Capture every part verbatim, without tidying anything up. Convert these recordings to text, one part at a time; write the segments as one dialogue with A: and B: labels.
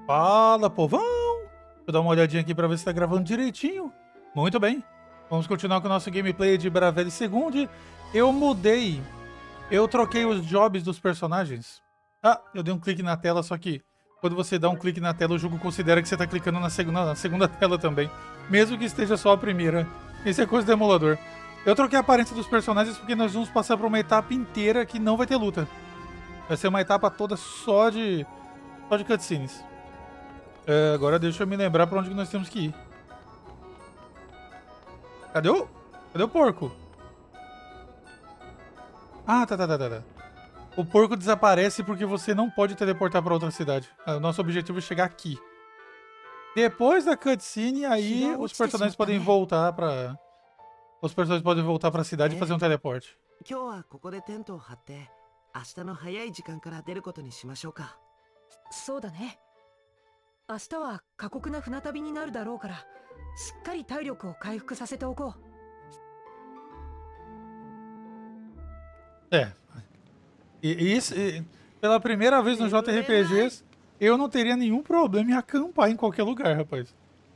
A: Fala, povão! Deixa eu dar uma olhadinha aqui pra ver se tá gravando direitinho. Muito bem. Vamos continuar com o nosso gameplay de Bravely Second. Eu mudei. Eu troquei os jobs dos personagens. Ah, eu dei um clique na tela, só que quando você dá um clique na tela, o jogo considera que você tá clicando na segunda, na segunda tela também. Mesmo que esteja só a primeira. Isso é coisa do emulador. Eu troquei a aparência dos personagens porque nós vamos passar por uma etapa inteira que não vai ter luta. Vai ser uma etapa toda só de, só de cutscenes. É, agora deixa eu me lembrar pra onde que nós temos que ir. Cadê o... Cadê o porco? Ah, tá, tá, tá, tá, tá. O porco desaparece porque você não pode teleportar pra outra cidade. Ah, o nosso objetivo é chegar aqui. Depois da cutscene, aí os personagens podem voltar pra... Os personagens podem voltar pra cidade e fazer um teleporte. É. E, isso, e, pela primeira vez no J R P Gs, eu não teria nenhum problema em acampar em qualquer lugar, rapaz.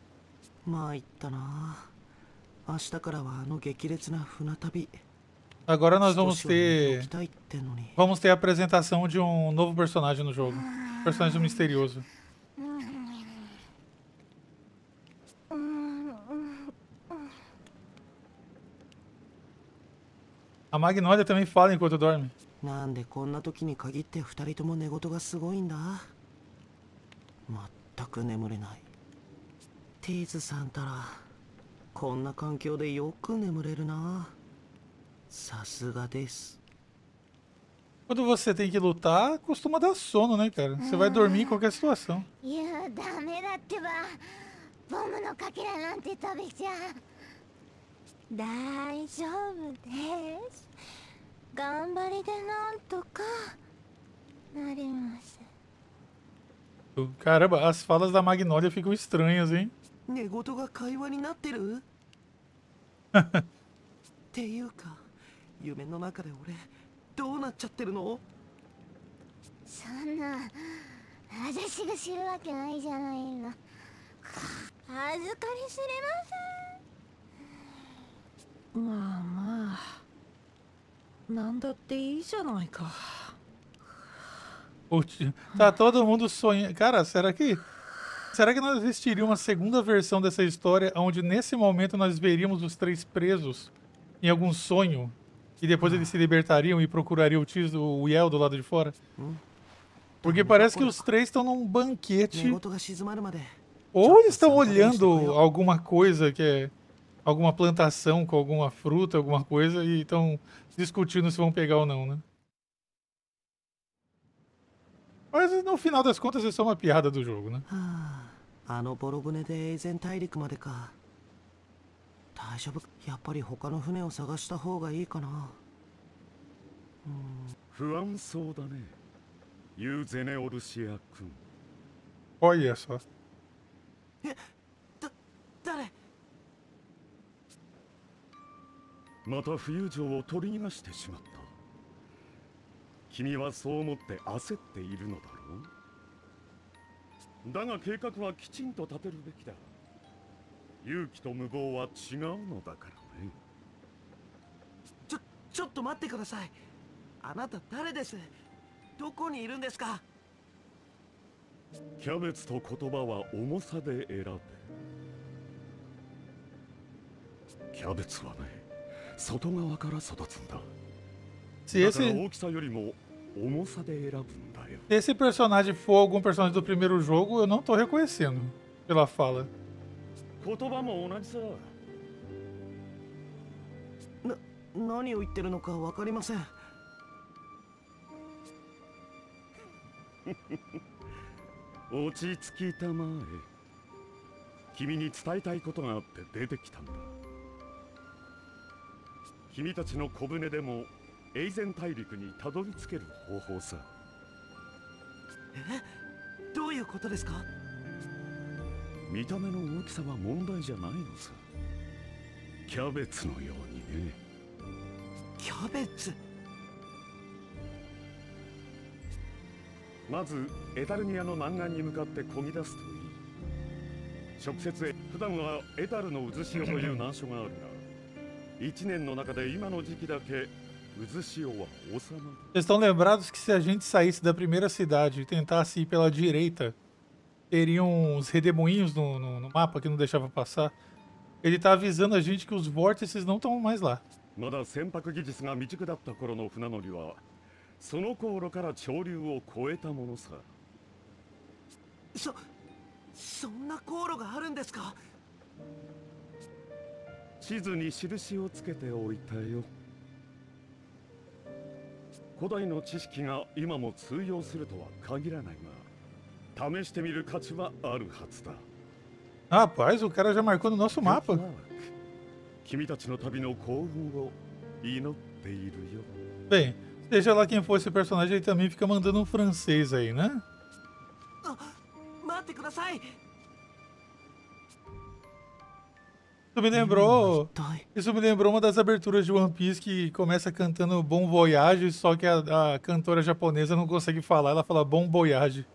A: Agora nós vamos ter... Vamos ter a apresentação de um novo personagem no jogo. Personagem misterioso. A Magnolia também fala enquanto dorme. Quando você tem que lutar, costuma dar sono, né, cara? Você vai dormir em qualquer situação. Caramba, as falas da Magnolia ficam estranhas, hein? Tá todo mundo sonhando. Cara, será que... Será que nós existiria uma segunda versão dessa história onde nesse momento nós veríamos os três presos em algum sonho e depois eles se libertariam e procurariam o Tiz, o Yel do lado de fora? Porque parece que os três estão num banquete. Ou eles estão olhando alguma coisa que é... Alguma plantação com alguma fruta, alguma coisa, e estão discutindo se vão pegar ou não, né? Mas no final das contas é só uma piada do jogo, né? Olha só.
B: また冬城を取り逃がしてしまった。君はそう思って焦っているのだろう。だが計画はきちんと立てるべきだ。勇気と無謀は違うのだからね。
C: ちょ、ちょっと待ってください。あなた誰です？どこにいるんですか？
B: キャベツと言葉は重さで選べ。キャベツはね、 外側から育つんだ。
A: Se esse, se esse personagem for algum personagem do primeiro jogo, eu não tô reconhecendo pela fala.
C: Na, 何を言ってるのかわかりません。
B: 落ち着きたまえ。君に伝えたいことがあって出てきたんだ。 君たちの小舟でもエイゼン大陸にたどり着ける方法さ。
C: え、どういうことですか？
B: 見た目の大きさは問題じゃないのさ。キャベツのようにね。
C: キャベツ？
B: まずエタルニアの南岸に向かって漕ぎ出すといい。直接へ。普段はエタルの渦潮という難所があるが、一年の中で今の時期だけ渦潮は収まる。
A: Vocês estão lembrados que se a gente saísse da primeira cidade e tentasse ir pela direita, teriam uns redemoinhos no, no, no mapa que não deixava passar? Ele tá avisando a gente que os vórtices não estão mais lá.
B: まだ船舶技術が未熟だった頃の船乗りは、その頃から潮流を超えたものさ。
C: そそんな航路があるんですか？
B: 地図に印をつけておいたよ。古代の知識が今も通用するとは限らないが、試してみる価値はあるはずだ。
A: Rapaz, o cara já marcou no nosso mapa.
B: 君たちの旅の幸運を祈っているよ。
A: Bem, seja lá quem for esse personagem, ele também fica mandando um francês aí, né?
C: あ、待ってください。
A: Isso me lembrou...
C: はい。
A: Isso me lembrou uma das aberturas de One Piece que começa cantando Bon Voyage, só que a, a cantora japonesa não consegue falar, ela fala Bon Voyage.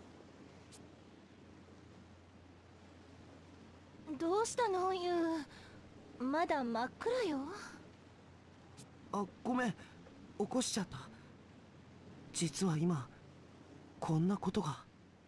D: どうしたのユウ。まだ真っ暗よ。
C: あ、ごめん。起こしちゃった。実は今こんなことが。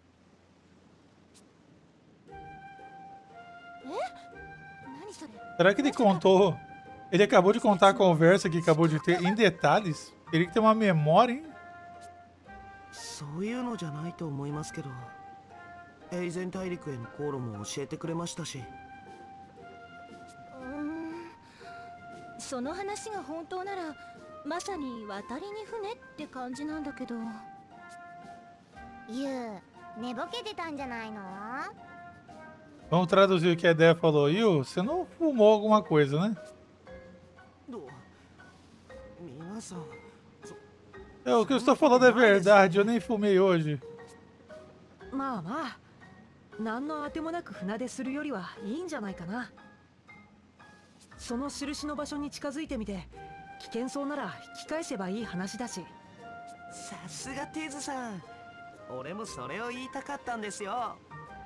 D: え？何それ？
A: Será que ele contou... Ele acabou de contar a conversa que acabou de ter em detalhes? Teria que ter uma memória, hein?
C: そういうのじゃないと思いますけど、エイゼン大陸への航路も教えてくれましたし。
D: うーん。その話が本当なら、まさに渡りに船って感じなんだけど。
E: ユウ、寝ぼけてたんじゃないの？
A: Vamos traduzir o que a Dé falou. Yu, você não fumou alguma coisa, né?
C: どう？皆さん。
A: É, o que eu estou falando é verdade, eu nem fumei hoje.
F: まあまあ、何のあてもなく船出するよりはいいんじゃないかな。その印の場所に近づいてみて、危険そうなら引き返せばいい話だし。
C: さすがテズさん。俺もそれを言いたかったんですよ。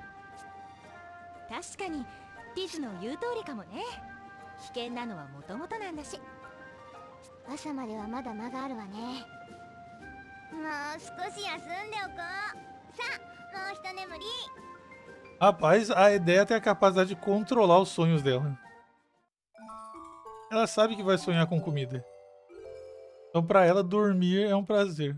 D: 確かにティズの言う通りかもね。危険なのはもともとなんだし。
E: 朝まではまだ間があるわね。もう少し休んでおこう。さあ、もう一眠り。
A: Rapaz, a ideia tem a capacidade de controlar os sonhos dela. Ela sabe que vai sonhar com comida. Então pra ela dormir é um prazer.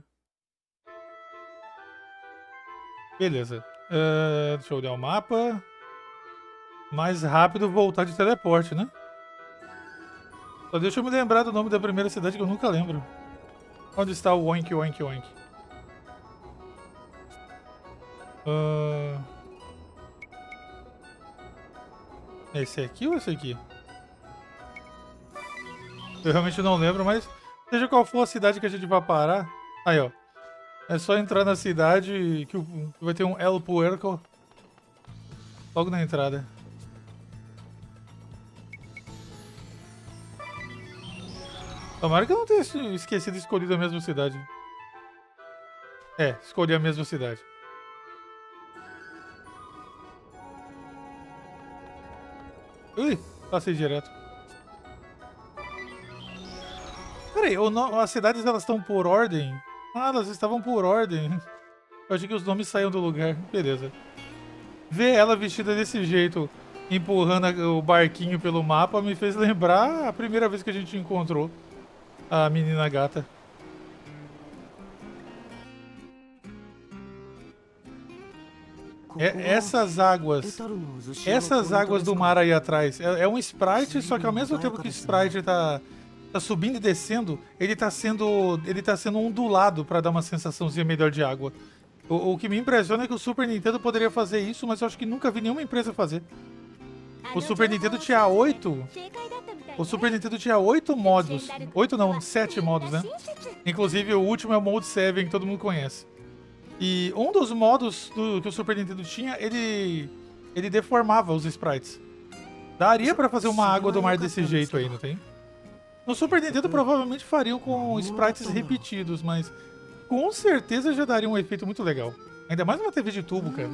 A: Beleza. Uh, deixa eu olhar o mapa. Mais rápido voltar de teleporte, né? Só deixa eu me lembrar do nome da primeira cidade que eu nunca lembro. Onde está o Oink Oink Oink? Uh... Esse aqui ou esse aqui? Eu realmente não lembro, mas seja qual for a cidade que a gente vai parar. Aí, ó. É só entrar na cidade que vai ter um El Puerco logo na entrada. Tomara que eu não tenha esquecido de escolher a mesma cidade. É, escolhi a mesma cidade. Ui, passei direto. Peraí, as cidades elas estão por ordem? Ah, elas estavam por ordem. Eu achei que os nomes saíam do lugar. Beleza. Ver ela vestida desse jeito, empurrando o barquinho pelo mapa, me fez lembrar a primeira vez que a gente encontrou a menina gata. É, essas águas, essas águas do mar aí atrás, é, é um sprite, só que ao mesmo tempo que o sprite tá, tá subindo e descendo, ele tá sendo, ele tá sendo ondulado para dar uma sensaçãozinha melhor de água. O, o que me impressiona é que o Super Nintendo poderia fazer isso, mas eu acho que nunca vi nenhuma empresa fazer. O Super Nintendo tinha oito... O Super Nintendo tinha oito modos. Oito não, sete modos, né? Inclusive o último é o Mode sete, que todo mundo conhece. E um dos modos do, que o Super Nintendo tinha, ele... Ele deformava os sprites. Daria pra fazer uma água do mar desse jeito aí, não tem? No Super Nintendo provavelmente fariam com sprites repetidos, mas... Com certeza já daria um efeito muito legal. Ainda mais uma T V de tubo, cara.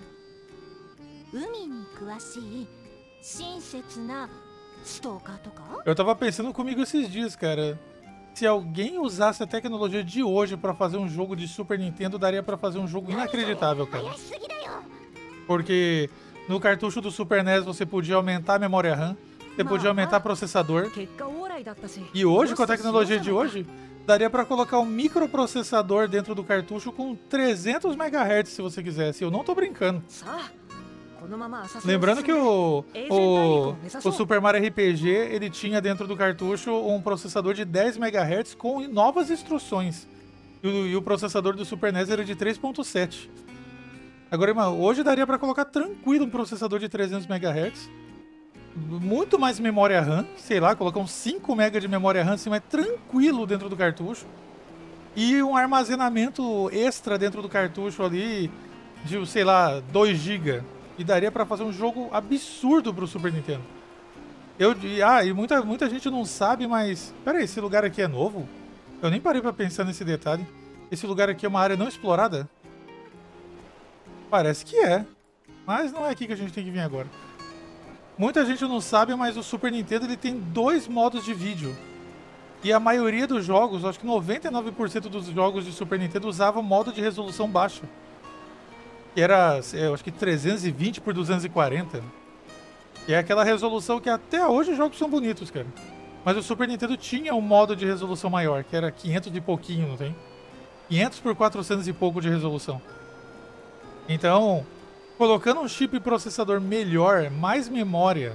D: 海に詳しい親切なストーカーとか？
A: Eu tava pensando comigo esses dias, cara. Se alguém usasse a tecnologia de hoje pra fazer um jogo de Super Nintendo, daria pra fazer um jogo inacreditável, cara. Porque no cartucho do Super N E S você podia aumentar a memória RAM, você podia aumentar o processador. E hoje, com a tecnologia de hoje, daria pra colocar um microprocessador dentro do cartucho com trezentos megahertz se você quisesse. Eu não tô brincando. Lembrando que o, o, o Super Mario R P G, ele tinha dentro do cartucho um processador de dez megahertz com novas instruções. E o, e o processador do Super N E S era de três ponto sete. Agora, irmão, hoje daria pra colocar tranquilo um processador de trezentos megahertz. Muito mais memória RAM, sei lá, colocar uns cinco megabytes de memória RAM assim, mas tranquilo dentro do cartucho. E um armazenamento extra dentro do cartucho ali de, sei lá, dois gigas. E daria pra fazer um jogo absurdo pro Super Nintendo. Eu, e, ah, e muita, muita gente não sabe, mas... Pera aí, esse lugar aqui é novo? Eu nem parei pra pensar nesse detalhe. Esse lugar aqui é uma área não explorada? Parece que é. Mas não é aqui que a gente tem que vir agora. Muita gente não sabe, mas o Super Nintendo ele tem dois modos de vídeo. E a maioria dos jogos, acho que noventa e nove por cento dos jogos de Super Nintendo usavam modo de resolução baixa. Que era, eu acho que trezentos e vinte por duzentos e quarenta. E é aquela resolução que até hoje os jogos são bonitos, cara. Mas o Super Nintendo tinha um modo de resolução maior, que era quinhentos e pouquinho, não tem? quinhentos por quatrocentos e pouco de resolução. Então, colocando um chip processador melhor, mais memória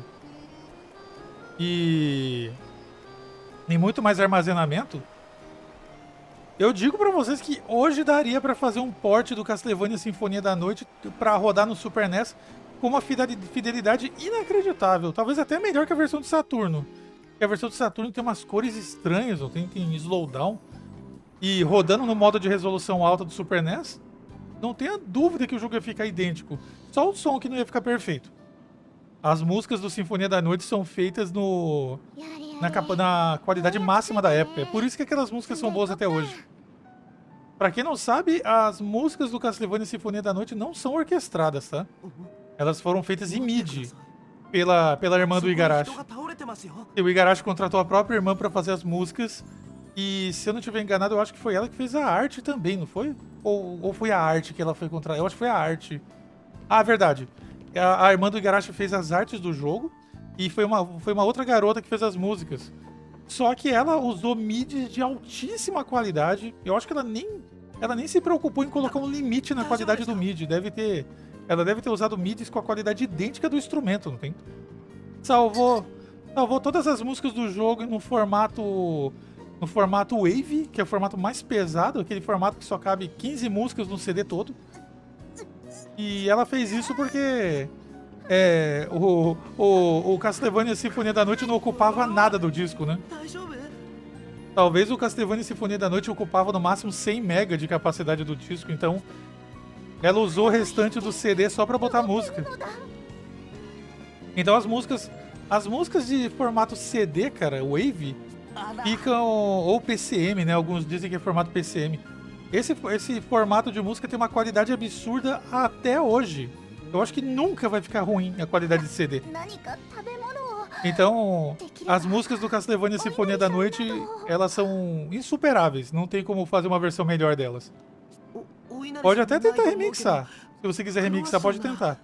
A: e, e muito mais armazenamento, eu digo pra vocês que hoje daria pra fazer um port do Castlevania Sinfonia da Noite pra rodar no Super N E S com uma fidelidade inacreditável. Talvez até melhor que a versão do Saturno. Porque a versão do Saturno tem umas cores estranhas, tem, tem slowdown. E rodando no modo de resolução alta do Super N E S, não tenha dúvida que o jogo ia ficar idêntico. Só o som que não ia ficar perfeito. As músicas do Sinfonia da Noite são feitas no na, capa, na qualidade máxima da época. É por isso que aquelas músicas são boas até hoje. Pra quem não sabe, as músicas do Castlevania Sinfonia da Noite não são orquestradas, tá? Elas foram feitas em MIDI pela, pela irmã do Igarashi. E o Igarashi contratou a própria irmã pra fazer as músicas. E se eu não estiver enganado, eu acho que foi ela que fez a arte também, não foi? Ou, ou foi a arte que ela foi contratada? Eu acho que foi a arte. Ah, verdade. A, a irmã do Igarashi fez as artes do jogo. E foi uma, foi uma outra garota que fez as músicas. Só que ela usou MIDI de altíssima qualidade. Eu acho que ela nem, ela nem se preocupou em colocar um limite na qualidade do MIDI. Deve ter, ela deve ter usado MIDIs com a qualidade idêntica do instrumento, não tem? Salvou, salvou todas as músicas do jogo no formato, no formato Wave, que é o formato mais pesado, aquele formato que só cabe quinze músicas no C D todo. E ela fez isso porque é, o, o, o Castlevania Sinfonia da Noite não ocupava nada do disco, né? Talvez o Castlevania Sinfonia da Noite ocupava no máximo cem mega de capacidade do disco, então ela usou o restante do C D só pra botar música. Então as músicas, as músicas de formato C D, cara, Wave, ficam, ou P C M, né? Alguns dizem que é formato P C M. Esse, esse formato de música tem uma qualidade absurda até hoje. Eu acho que nunca vai ficar ruim a qualidade de C D. Então, as músicas do Castlevania Sinfonia da Noite, elas são insuperáveis. Não tem como fazer uma versão melhor delas. Pode até tentar remixar. Se você quiser remixar, pode tentar.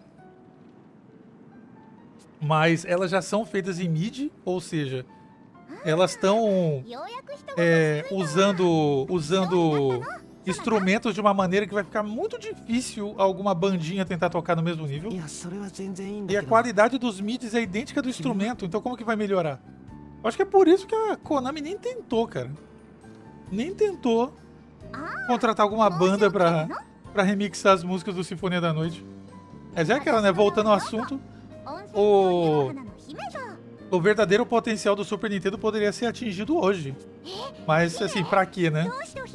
A: Mas elas já são feitas em MIDI, ou seja, elas estão é, usando, usando instrumentos de uma maneira que vai ficar muito difícil alguma bandinha tentar tocar no mesmo nível. E a qualidade dos MIDIs é idêntica do instrumento, então como que vai melhorar? Eu acho que é por isso que a Konami nem tentou, cara. Nem tentou contratar alguma banda pra, pra remixar as músicas do Sinfonia da Noite. Mas é aquela, né? Voltando ao assunto, o, o verdadeiro potencial do Super Nintendo poderia ser atingido hoje. Mas, assim, pra quê, né?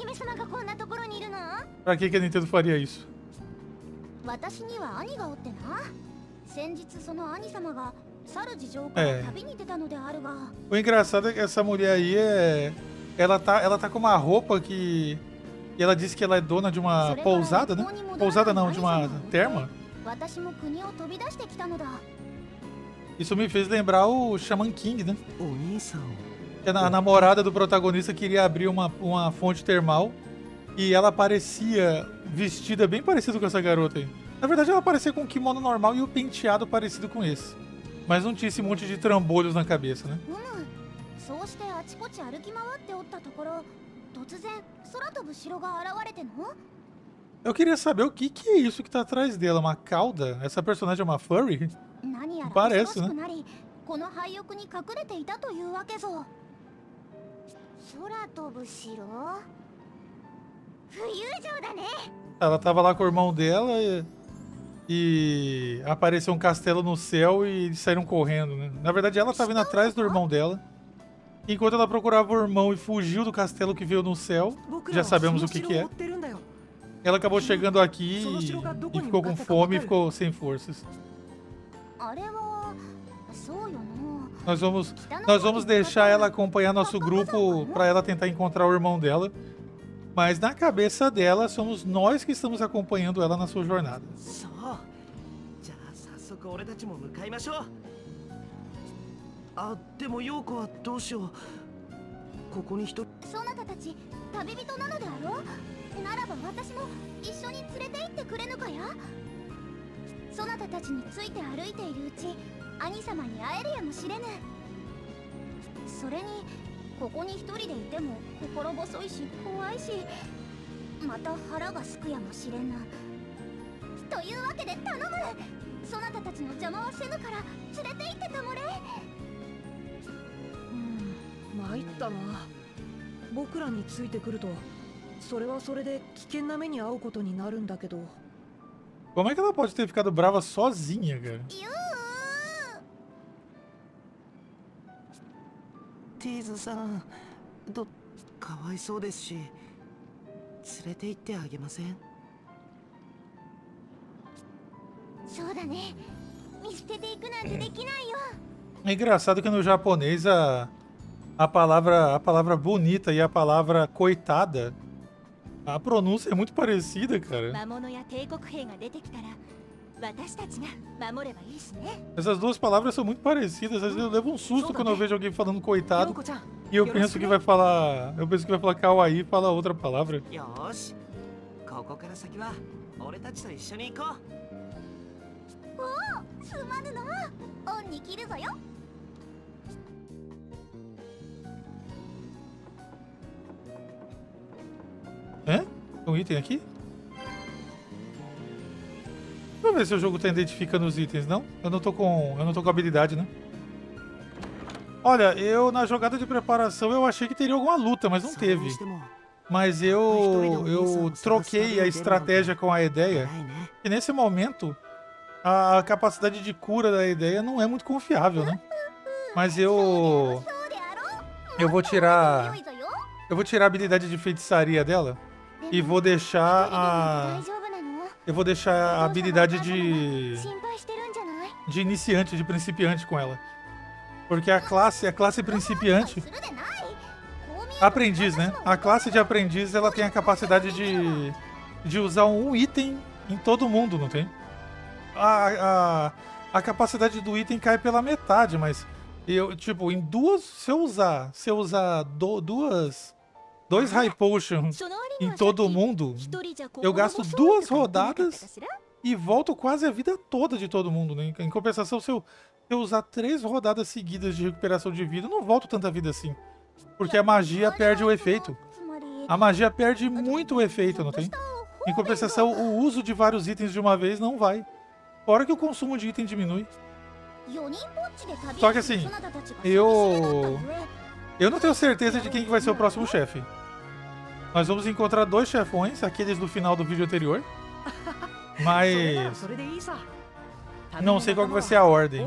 A: Pra que que a Nintendo faria isso? É. O engraçado é que essa mulher aí é... Ela tá, ela tá com uma roupa que... E ela disse que ela é dona de uma pousada, né? Pousada não, de uma terma.
E: 私も国を飛び出してきたのだ。
A: Isso me fez lembrar o Shaman King, né?
C: お兄さんを
A: Que a namorada do protagonista queria abrir uma, uma fonte termal e ela parecia vestida bem parecido com essa garota aí. Na verdade, ela parecia com um kimono normal e o penteado parecido com esse. Mas não tinha esse monte de trambolhos na cabeça, né?
E: うむ。そうしてあちこち歩き回っておったところ、突然空飛ぶ城が現れての。
A: Eu queria saber o que, que é isso que tá atrás dela. Uma cauda? Essa personagem é uma furry?
E: 何やら
A: Parece,
E: 忙しくなり、この廃屋に隠れていたというわけぞ。空飛ぶ城？浮遊城だね。
A: Ela tava lá com o irmão dela e, e apareceu um castelo no céu e eles saíram correndo, né? Na verdade, ela tava indo atrás do irmão dela. Enquanto ela procurava o irmão e fugiu do castelo que veio no céu, já sabemos o que que é. Ela acabou chegando aqui e, e ficou com fome e ficou sem forças.
E: あれはそうよな。
A: Nós vamos, nós vamos deixar ela acompanhar nosso grupo para ela tentar encontrar o irmão dela. Mas na cabeça dela, somos nós que estamos acompanhando ela na sua jornada.
C: そう。じゃあ早速俺たちも向かいましょう。あ、でも陽子はどうしよう。ここに一人。
E: そなたたち旅人なのであろう。ならば私も一緒に連れて行ってくれぬかや。そなたたちについて歩いているうち、兄様に会えるやもしれぬ。それにここに一人でいても心細いし怖いし、また腹がすくやもしれぬ。というわけで頼む。そなたたちの邪魔はせぬから連れて行ってたもれ。
F: うん、参ったな。僕らについてくると、それはそれで危険な目に遭うことになるんだけど。
A: Como é que ela pode ter ficado brava sozinha, cara?
C: ティーズさん、どかわいそうですし、連れて行ってあげません？
E: そうだね。見捨てていくなんてできないよ。
A: É engraçado que no japonês a, a, palavra, a palavra bonita e a palavra coitada, a pronúncia é muito parecida, cara.
D: 魔物や帝国兵が出てきたら、私たちが守ればいいしね。
A: Essas duas palavras são muito parecidas. Às vezes eu levo um susto quando eu vejo alguém falando coitado e eu penso que vai falar, eu penso que vai falar kawaii e fala outra palavra.
C: よーし、ここから先は俺たちと一緒に行こう。
E: おお、すまぬの。恩に切るぞよ。
A: É? Tem um item aqui? Deixa eu ver se o jogo tá identificando os itens, não? Eu não tô com, eu não tô com habilidade, né? Olha, eu na jogada de preparação eu achei que teria alguma luta, mas não teve. Mas eu, eu troquei a estratégia com a ideia. E nesse momento, a capacidade de cura da ideia não é muito confiável, né? Mas eu... Eu vou tirar... Eu vou tirar a habilidade de feitiçaria dela. E vou deixar a... Eu vou deixar a habilidade de... De iniciante, de principiante com ela. Porque a classe, a classe principiante... Aprendiz, né? A classe de aprendiz, ela tem a capacidade de... De usar um item em todo mundo, não tem? A, a, a capacidade do item cai pela metade, mas... Eu, tipo, em duas... Se eu usar... Se eu usar do, duas... Dois High Potion em todo mundo, eu gasto duas rodadas e volto quase a vida toda de todo mundo, né? Em compensação, se eu, se eu usar três rodadas seguidas de recuperação de vida, eu não volto tanta vida assim. Porque a magia perde o efeito. A magia perde muito o efeito, não tem? Em compensação, o uso de vários itens de uma vez não vai. Fora que o consumo de item diminui. Só que assim, eu... Eu não tenho certeza de quem que vai ser o próximo chefe. Nós vamos encontrar dois chefões, aqueles do final do vídeo anterior. Mas... Não sei qual que vai ser a ordem.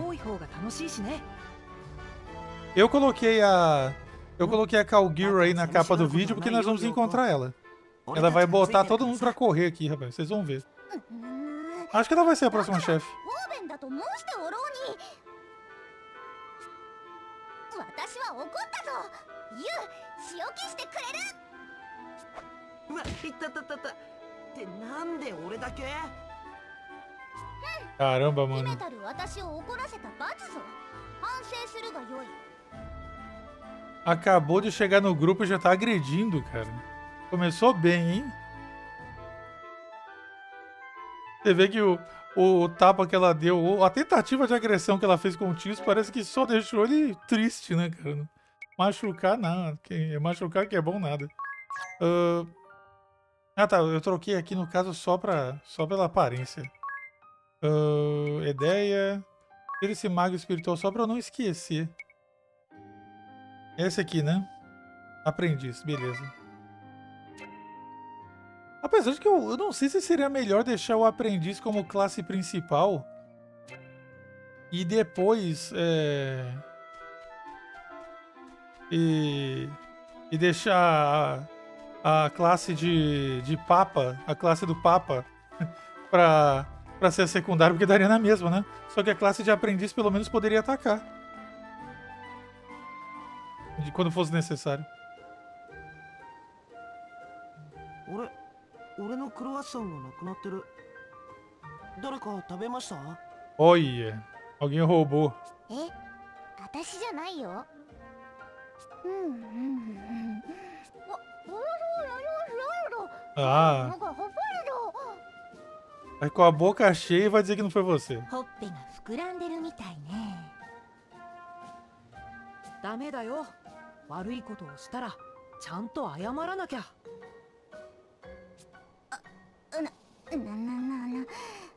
A: Eu coloquei a... Eu coloquei a Calgiro aí na capa do vídeo porque nós vamos encontrar ela. Ela vai botar todo mundo pra correr aqui, rapaz. Vocês vão ver. Acho que ela vai ser a próxima chefe.
E: 私は怒ったぞ。ユウ、仕置きしてくれる。
C: うわ、いったったったった。ってなんで俺だけ？
A: Caramba,
E: 秘め
A: mano.
E: たる私を怒らせた罰ぞ。反省するがよい。
A: Acabou de chegar no grupo e já tá agredindo, cara. Começou bem, hein? Você vê que o, o tapa que ela deu, a tentativa de agressão que ela fez com o Tios, parece que só deixou ele triste, né, cara? Machucar nada. Que, machucar que é bom nada. Uh... Ah, tá. Eu troquei aqui, no caso, só, pra, só pela aparência. Uh... Ideia. Esse mago espiritual, só pra eu não esquecer. Esse aqui, né? Aprendiz, beleza. Apesar de que eu, eu não sei se seria melhor deixar o aprendiz como classe principal e depois é, e, e deixar a, a classe de, de papa, a classe do papa pra, pra ser secundário, porque daria na mesma, né? Só que a classe de aprendiz pelo menos poderia atacar de quando fosse necessário.
C: 俺、俺のクロワッサンがなくなってる。誰か食べました？
A: Olha, alguém roubou.
E: え、私じゃないよ。うんうんうん。わ、
A: Ah,
E: なんかほっぱりだ。
A: aí com a boca cheia vai dizer que não foi você.
D: ほっぺが膨らんでるみたいね。
F: ダメだよ。悪いことをしたらちゃんと謝らなきゃ。
E: な、な、な、な、な。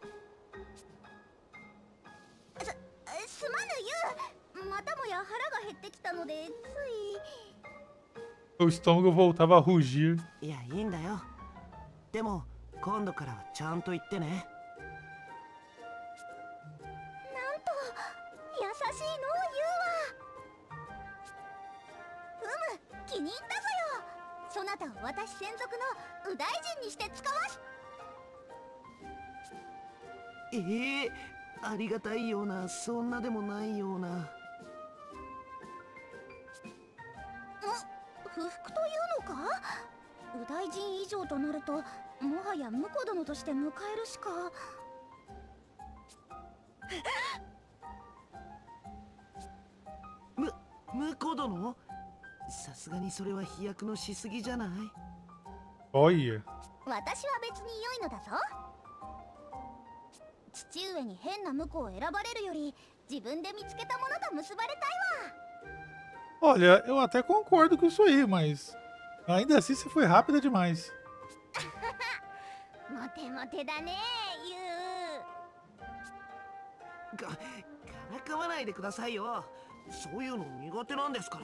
E: す、すまぬゆう。またもや腹が減ってきたので、つい。
A: O estômago voltava a rugir.
C: いや、いいんだよ。でも今度からはちゃんと言ってね。
E: なんと優しいのゆうは。ふむ、気に入ったぞよ。そなたを私専属の右大臣にして使わす。
C: ええ、ありがたいような、そんなでもないような。
E: 不服というのか？右大臣以上となると、もはや婿殿として迎えるしか。
C: む、婿殿？さすがにそれは飛躍のしすぎじゃない？
A: Olha.
E: 私は別に良いのだぞ。父上に変な婿を選ばれるより、自分で見つけたものと結ばれたいわ。
A: Olha, eu até concordo com isso aí, mas ainda assim você foi rápida demais.
E: モテモテだね、ゆう。
C: か、からかわないでくださいよ。そういうの苦手なんですから。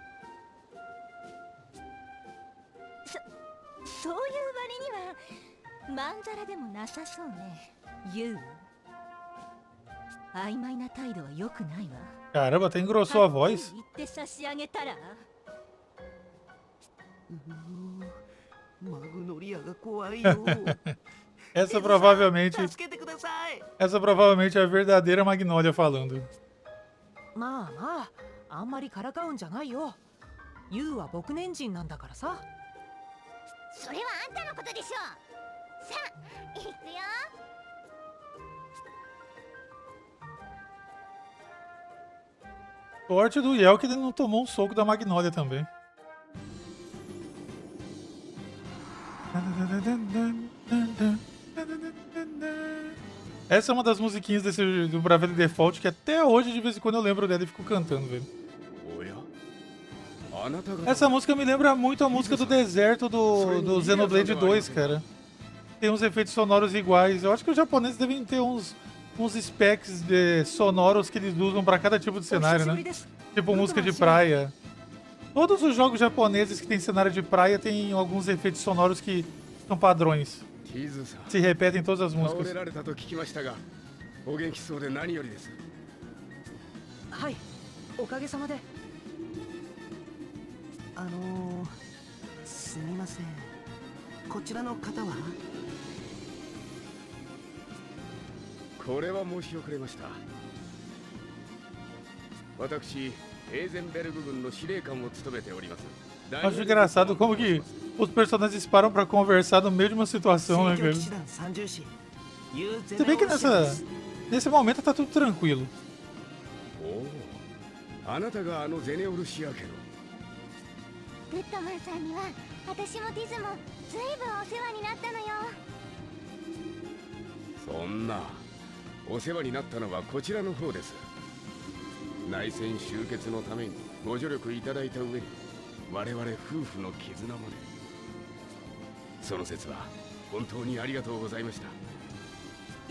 D: そ、そういう割にはまんざらでもなさそうね。ユウ。曖昧な態度は良くないわ。
A: Caramba, até engrossou a voz.
D: 言って差し上げたら。
C: マグノリアが怖いよ。
A: Essa provavelmente,
C: 助けてください。
A: essa provavelmente é a verdadeira Magnolia falando.
F: まあまあ、あんまりからかうんじゃないよ。ユウは牧年人なんだからさ。
E: それはあんたのことでしょう。さあ、行くよ。
A: Sorte do Yel que ele não tomou um soco da Magnolia também. Essa é uma das musiquinhas desse, do Bravely Default que até hoje de vez em quando eu lembro dela e fico cantando, velho. Essa música me lembra muito a música do deserto do, do Xenoblade dois, cara. Tem uns efeitos sonoros iguais. Eu acho que os japoneses devem ter uns... uns specs de sonoros que eles usam para cada tipo de cenário, né? Tipo música de praia. Todos os jogos japoneses que tem cenário de praia tem alguns efeitos sonoros que são padrões. Se repetem em todas as músicas.
F: はい、おかげさまで。
C: あのー、すみません。こちらの方は？
G: これは申し遅れました。私、エーゼンベルグ軍の司令官を務めております。
A: Acho engraçado como que Os personagens param pra conversar no meio de uma situação, né, cara?
C: 騎士団三重士ユーゼ
A: Se bem que
C: ネオルシアで
A: nessa,
C: す
A: nesse momento tá tudo tranquilo.
G: おお、あなたがあのゼネオルシア家の。
E: グッドマンさんには私もティズもずいぶんお世話になったのよ。
G: そんなお世話になったのはこちらの方です。内戦終結のためにご助力いただいた上に我々夫婦の絆まで。その説は本当にありがとうございました。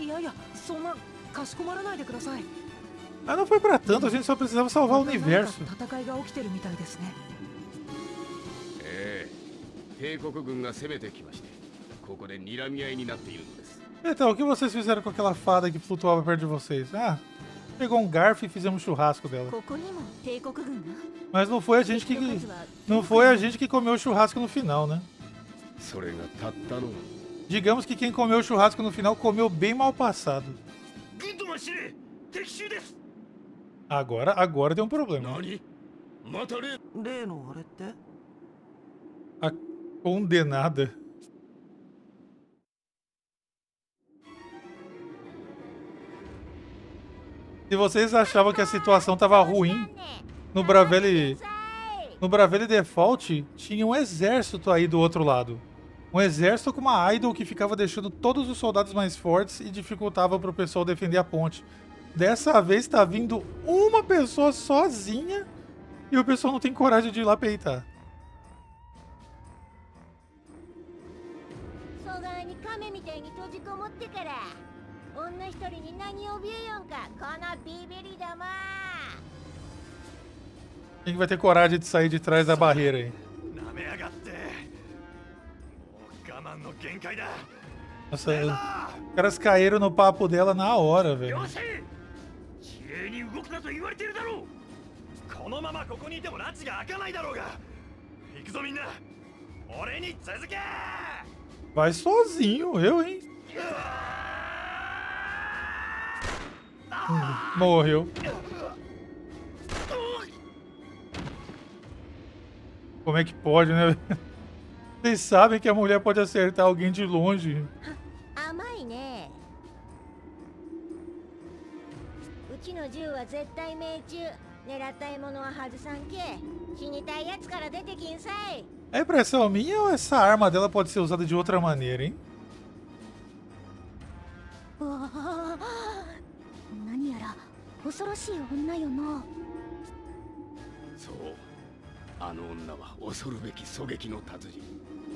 F: いやいや、そんなかしこまらないでください。
A: Ah, não foi pra tanto, a gente só precisava salvar o
F: また何か
A: universo.
F: 戦いが起きてるみたいですね。
G: ええ、帝国軍が攻めてきまして、ここで睨み合いになっているのです。
A: Então, o que vocês fizeram com aquela fada que flutuava perto de vocês? Ah, pegou um garfo e fizemos churrasco dela.
D: ここにも帝国軍が
A: Mas não foi a gente que não foi a gente que comeu o churrasco no final, né?
G: それがたったの
A: Digamos que quem comeu o churrasco no final comeu bem mal passado.
B: グッドマン司令敵襲です。
A: Agora, agora tem um problema.
B: 何また例
C: 例のあれって
A: A condenada. Se vocês achavam que a situação tava ruim no Bravelli, no Bravelli Default, tinha um exército aí do outro lado. Um exército com uma idol que ficava deixando todos os soldados mais fortes e dificultava pro pessoal defender a ponte. Dessa vez tá vindo uma pessoa sozinha e o pessoal não tem coragem de ir lá peitar.
E: 外側に亀みたいに閉じこもってから女一人に何を怯えよんかこのビビりだま。
A: Quem que vai ter coragem de sair de trás da barreira aí?
B: なめやがってもう我慢の限界だ。
A: Nossa, os caras caíram no papo dela na hora, velho.
B: よし綺麗に動くなと言われてるだろう。このままここにいても拉致が開かないだろうが。行くぞみんな俺に続け。
A: Vai sozinho, eu, hein? Hum, morreu. Como é que pode, né? Vocês sabem que a mulher pode acertar alguém de longe.
E: 甘いね。うちの銃は絶対命中。狙った獲物は外さんけ。死にたいやつから出てきんさい。
A: É impressão minha ou essa arma dela pode ser usada de outra maneira, hein?
E: うわあ、何やら恐ろしい女よな。
G: そう、あの女は恐るべき狙撃の達人。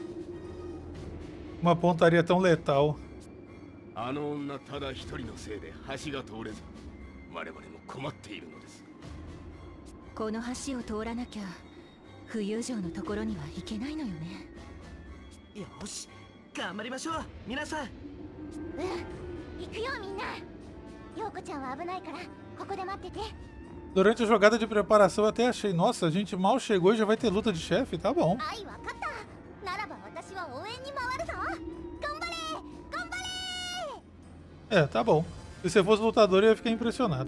A: Uma pontaria tão letal.
G: あの女ただ一人のせいで橋が通れず、我々も困っているのです。
D: この橋を通らなきゃ浮遊城のところには行けないのよね。
C: よし頑張りましょう皆さん。
E: うん、行くよみんな。陽子ちゃんは危ないからここで待ってて。
A: Durante a jogada de preparação eu até achei, nossa, a gente mal chegou e já vai ter luta de chefe, tá bom.
E: はいわかった。ならば私は応援に回るぞ。頑張れ頑張れ。
A: É, tá bom. Se você fosse lutador eu ia ficar impressionado.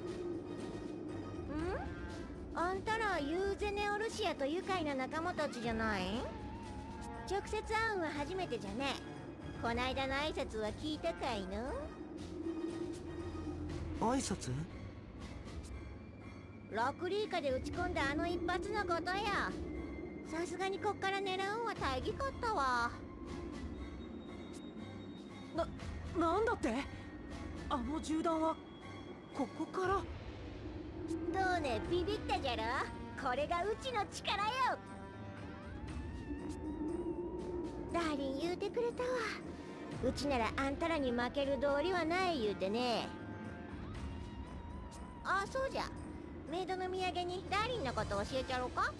E: あんたらユーゼネオルシアと愉快な仲間たちじゃない？直接会うんは初めてじゃね。こないだの挨拶は聞いたかいの？
C: 挨拶？
E: ラクリーカで打ち込んだあの一発のことや。さすがにこっから狙うんは大義かったわ。
F: な、なんだって？あの銃弾はここから？
E: どうねビビったじゃろ。これがうちの力よ。ダーリン言うてくれたわ。うちならあんたらに負ける道理はない言うてね。あ、そうじゃ。メイドの土産にダーリンのこと教えちゃろうか。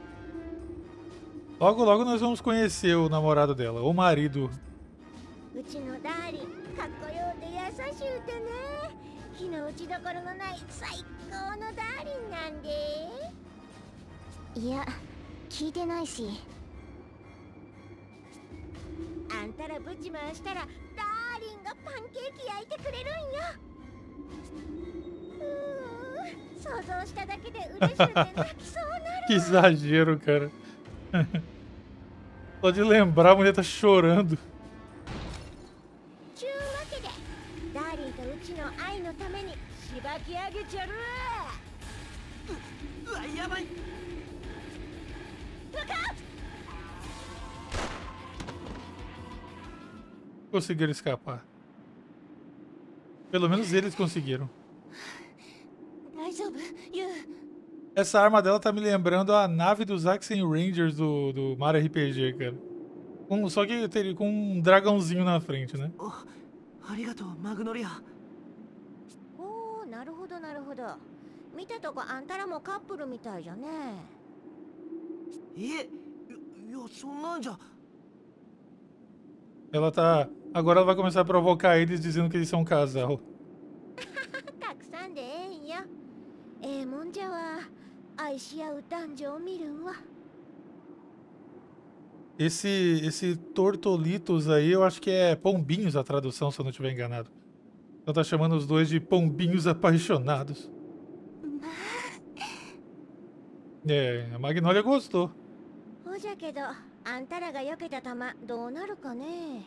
A: Logo, logo nós vamos conhecer o namorado dela, o marido.
E: うちのダーリンかっこようて優しゅうてね。気の打ちどころのない最高のダーリンなんで。いや、聞いてないし。あんたらブチマンしたらダーリンがパンケーキ焼いてくれるんよ。うーん、想像しただけで嬉しくて泣きそうなる。
A: Que exagero, cara. Só de lembrar, a mulher tá chorando.
E: ちゅうわけでダーリンとうちの愛のためにしばき上げちゃる。
C: うわやばい。
A: Conseguiram escapar. Pelo menos eles conseguiram.
D: 大丈夫ユウ。
A: Essa arma dela tá me lembrando a nave dos Axen Rangers do, do Mario R P G, cara. Com, só que teria com um dragãozinho na frente, né?
C: お、ありがとうマグノリア。
D: おお、なるほどなるほど。見たとこあんたらもカップルみたいじゃね。
C: いえ、いやそんなんじゃ。
A: Ela tá... Agora ela vai começar a provocar eles dizendo que eles são um casal.
D: たくさんでええんや。ええもんじゃわ。愛し合う男女を見るんわ。
A: Esse, esse Tortolitos aí, eu acho que é Pombinhos a tradução, se eu não estiver enganado. Então tá chamando os dois de Pombinhos apaixonados. É, a Magnolia gostou.
D: ほじゃけど、あんたらが避けた玉どうなるかね。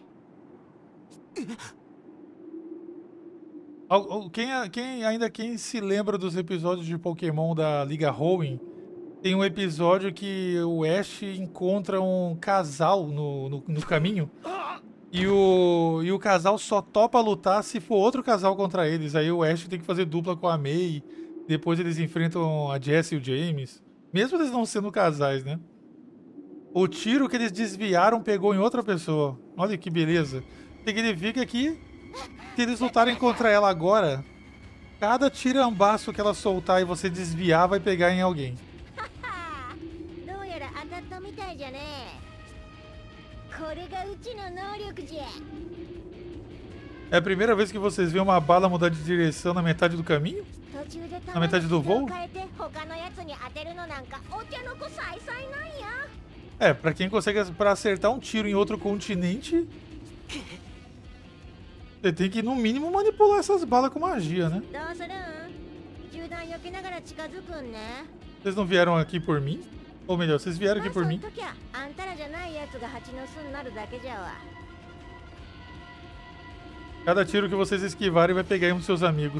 A: Al- al- Quem, a- quem ainda quem se lembra dos episódios de Pokémon da Liga Hoenn, tem um episódio que o Ash encontra um casal no, no, no caminho e o, e o casal só topa lutar se for outro casal contra eles. Aí o Ash tem que fazer dupla com a May, depois eles enfrentam a Jessie e o James, mesmo eles não sendo casais, né? O tiro que eles desviaram pegou em outra pessoa. Olha que beleza. Significa que se eles lutarem contra ela agora, cada tirambaço que ela soltar e você desviar vai pegar em alguém.
D: どうやら当たったみたいじゃね。これがうちの能力じゃ。
A: É a primeira vez que vocês veem uma bala mudar de direção na metade do caminho?
D: 途中で
A: Na metade do voo?
D: 変えて他のやつに当てるのなんかお茶の子さいさいなんや。
A: É, pra quem consegue pra acertar um tiro em outro continente, você tem que no mínimo manipular essas balas com magia, né?
D: どうするん？銃弾避けながら近づくんね。
A: Vocês não vieram aqui por mim? Ou melhor, vocês vieram aqui por
D: まあ
A: mim?
D: そういう時はあんたらじゃないやつが蜂の巣になるだけじゃわ。
A: Cada tiro que vocês esquivarem vai pegar em um dos seus amigos.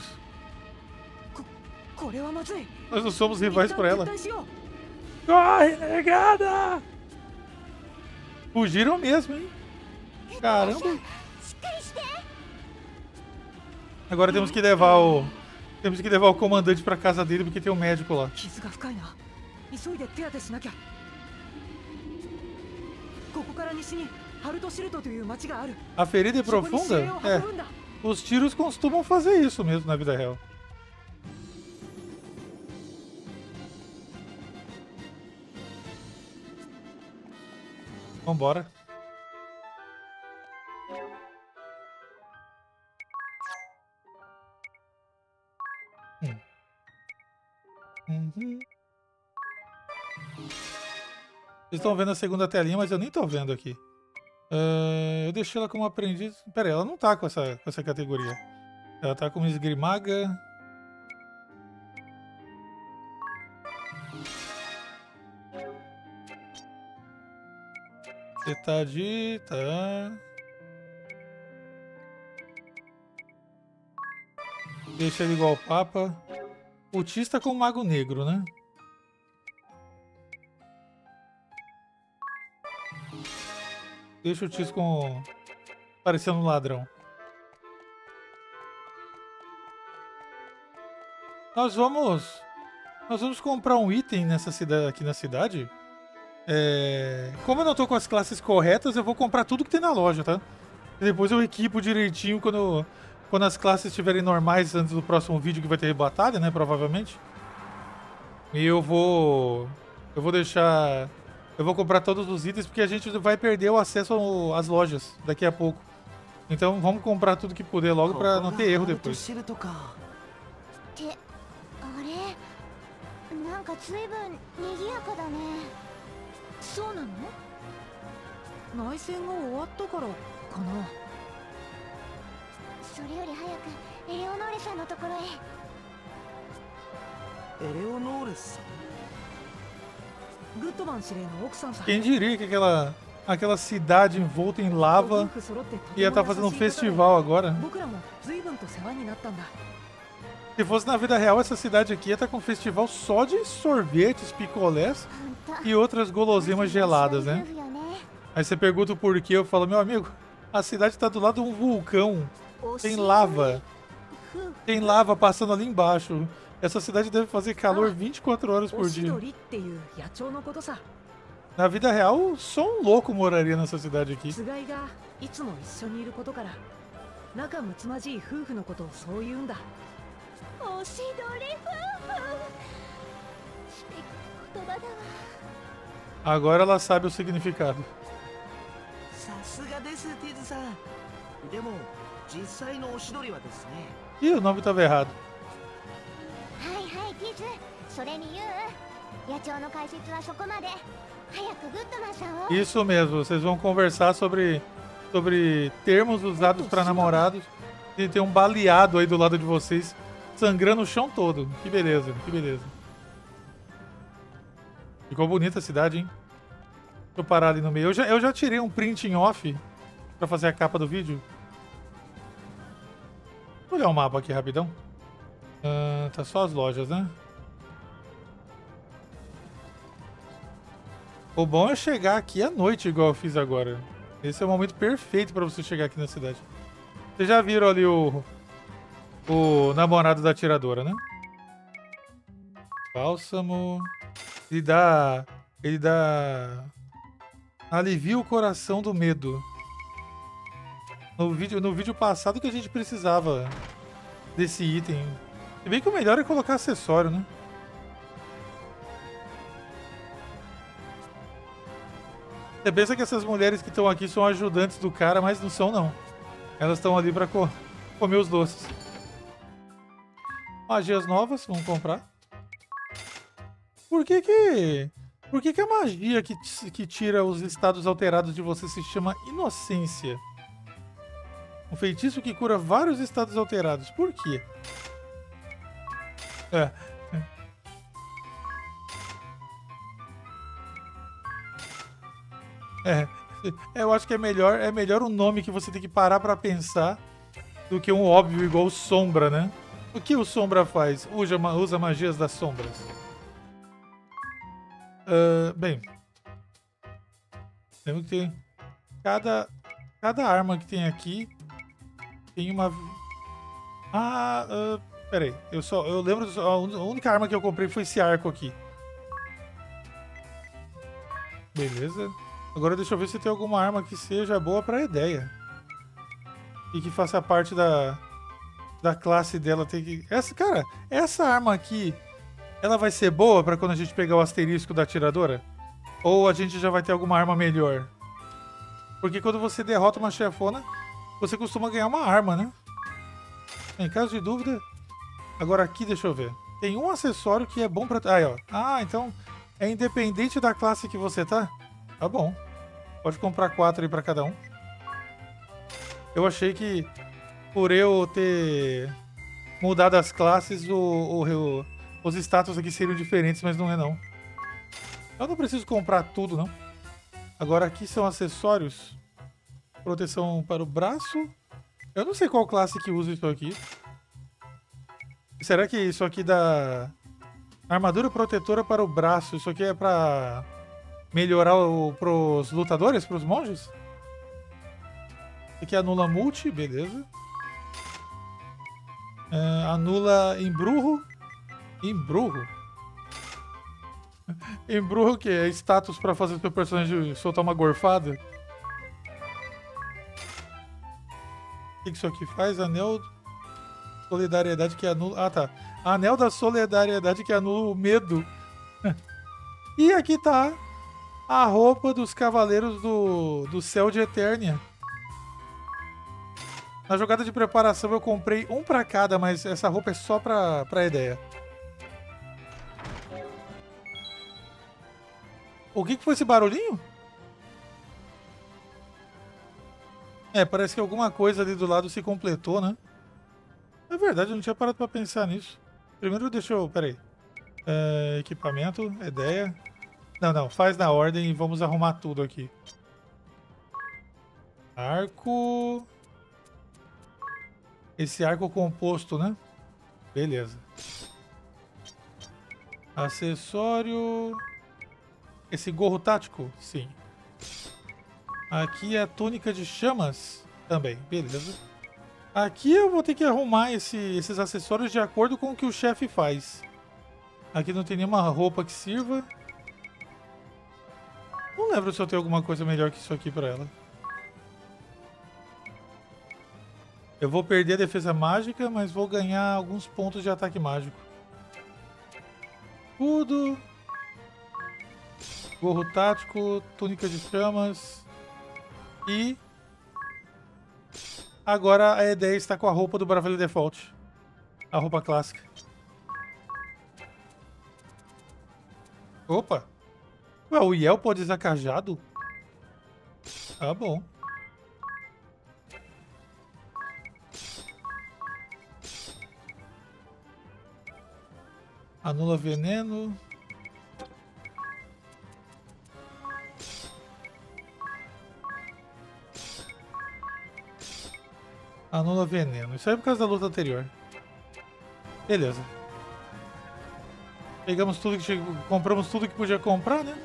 F: これはまずい。
A: Nós não somos rivais por
F: 一
A: ela.
F: 旦撤退しよう。
A: Corre, negada! Fugiram mesmo, hein? Caramba!
D: しっかりして。
A: Agora temos que levar o... Temos que levar o comandante pra casa dele porque tem um médico lá.
F: 傷が深いな。急いで手当てしなきゃ。ここから西にハルトシルトという町がある。
A: A ferida é
F: そこに指
A: profunda?
F: 令を
A: É.
F: 運ぶんだ。
A: Os tiros costumam fazer isso mesmo na vida real. Vambora. Hum. Uhum. Vocês estão vendo a segunda telinha, mas eu nem tô vendo aqui. Uh, eu deixei ela como aprendiz. Pera aí, ela não tá com essa, com essa categoria. Ela tá como esgrimaga. Você tá de... tá... Deixa ele igual o Papa. Ultista com Mago Negro, né? Deixa o Tis com... parecendo um ladrão. Nós vamos... Nós vamos comprar um item nessa cidade, aqui na cidade. É... Como eu não tô com as classes corretas, eu vou comprar tudo que tem na loja, tá? E depois eu equipo direitinho quando, quando as classes estiverem normais antes do próximo vídeo que vai ter batalha, né? Provavelmente. E eu vou... Eu vou deixar... Eu vou comprar todos os itens porque a gente vai perder o acesso ao- às lojas daqui a pouco. Então vamos comprar tudo que puder logo pra não ter erro
C: ハルト
A: depois.
C: シルトか。
D: ってあれなんか随分賑やかだね。そうなの？
F: 内戦が終わったからかな。
D: それより早くエレオノーレさんのところへ。
C: エレオノーレスさん。
F: グッドマン司令の奥さんさ。
A: Quem diria que aquela, aquela cidade envolta em lava. Ia estar fazendo um festival agora. Se fosse na vida real, essa cidade aqui ia estar com um festival só de sorvetes, picolés e outras guloseimas geladas, né? Aí você pergunta o porquê, eu falo, meu amigo, a cidade está do lado de um vulcão. Tem lava. Tem lava passando ali embaixo. Essa cidade deve fazer calor vinte e quatro horas por dia. Na vida real, só um louco moraria nessa cidade aqui. Agora ela sabe o significado. Ih, o nome estava errado. Isso mesmo, vocês vão conversar sobre, sobre termos usados para namorados. E tem um baleado aí do lado de vocês, sangrando o chão todo. Que beleza, que beleza. Ficou bonita a cidade, hein? Deixa eu parar ali no meio. Eu já, eu já tirei um print em off para fazer a capa do vídeo. Vou olhar o mapa aqui rapidão. Uh, tá só as lojas, né? O bom é chegar aqui à noite, igual eu fiz agora. Esse é o momento perfeito para você chegar aqui na cidade. Vocês já viram ali o, o namorado da atiradora, né? Bálsamo. Ele dá... Ele dá... Alivia o coração do medo. No vídeo, no vídeo passado que a gente precisava desse item. Se bem que o melhor é colocar acessório, né? Você pensa que essas mulheres que estão aqui são ajudantes do cara, mas não são, não. Elas estão ali pra co comer os doces. Magias novas, vamos comprar. Por que que... Por que que a magia que, que tira os estados alterados de você se chama inocência? Um feitiço que cura vários estados alterados. Por quê? É. É. Eu acho que é melhor, é melhor um nome que você tem que parar pra pensar do que um óbvio igual o Sombra, né? O que o Sombra faz? Usa, usa magias das sombras. Uh, bem. Temos que ter... Cada, cada arma que tem aqui tem uma... Ah, uh, peraí. Eu, só, eu lembro... A única arma que eu comprei foi esse arco aqui. Beleza. Agora deixa eu ver se tem alguma arma que seja boa pra ideia. E que faça parte da, da classe dela. Tem que... Essa, cara, essa arma aqui, ela vai ser boa pra quando a gente pegar o asterisco da atiradora? Ou a gente já vai ter alguma arma melhor? Porque quando você derrota uma chefona, você costuma ganhar uma arma, né? Em caso de dúvida... Agora aqui, deixa eu ver. Tem um acessório que é bom pra... Aí, ó. Ah, então é independente da classe que você tá? Tá bom. Pode comprar quatro aí pra cada um. Eu achei que por eu ter mudado as classes, o, o, o, os status aqui seriam diferentes, mas não é não. Eu não preciso comprar tudo, não. Agora aqui são acessórios. Proteção para o braço. Eu não sei qual classe que usa isso aqui. Será que isso aqui dá... Armadura protetora para o braço. Isso aqui é pra... melhorar o, pros lutadores, pros monges? Aqui anula multi, beleza. É, anula embrurro. Embrurro? Embrurro que é status pra fazer o seu personagem soltar uma gorfada. O que, que isso aqui faz? Anel solidariedade que anula... Ah, tá. Anel da solidariedade que anula o medo. E aqui tá a roupa dos cavaleiros do, do céu de Eternia. Na jogada de preparação eu comprei um pra cada, mas essa roupa é só pra, pra ideia. O que, que foi esse barulhinho? É, parece que alguma coisa ali do lado se completou, né? É verdade, eu não tinha parado pra pensar nisso. Primeiro deixa eu... Pera aí. É, equipamento, ideia... Não, não, faz na ordem e vamos arrumar tudo aqui. Arco... Esse arco composto, né? Beleza. Acessório... Esse gorro tático? Sim. Aqui é a túnica de chamas? Também, beleza. Aqui eu vou ter que arrumar esse, esses acessórios de acordo com o que o chefe faz. Aqui não tem nenhuma roupa que sirva. Não lembro se eu tenho alguma coisa melhor que isso aqui pra ela. Eu vou perder a defesa mágica, mas vou ganhar alguns pontos de ataque mágico. Tudo. Gorro tático, túnica de chamas. E... agora a ideia está com a roupa do Bravely Default. A roupa clássica. Opa! Ué, o Yel pode usar cajado? Tá bom. Anula veneno. Anula veneno. Isso aí é por causa da luta anterior. Beleza. Pegamos tudo que chegou, compramos tudo que podia comprar, né?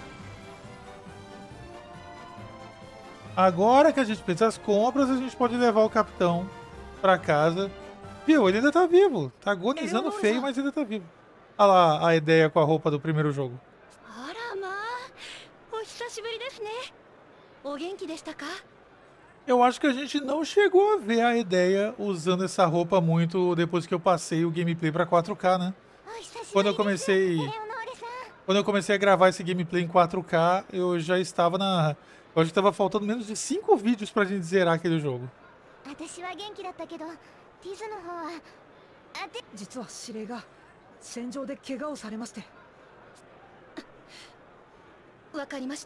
A: Agora que a gente fez as compras, a gente pode levar o capitão pra casa. Viu? Ele ainda tá vivo. Tá agonizando feio, mas ainda tá vivo. Olha lá a ideia com a roupa do primeiro jogo. Eu acho que a gente não chegou a ver a ideia usando essa roupa muito depois que eu passei o gameplay pra quatro K, né? Quando eu comecei... Quando eu comecei a gravar esse gameplay em quatro K, eu já estava na... Eu acho que estava faltando menos de cinco vídeos pra gente zerar aquele jogo.
F: 実は指令が戦場で怪我をされまして。わかりました。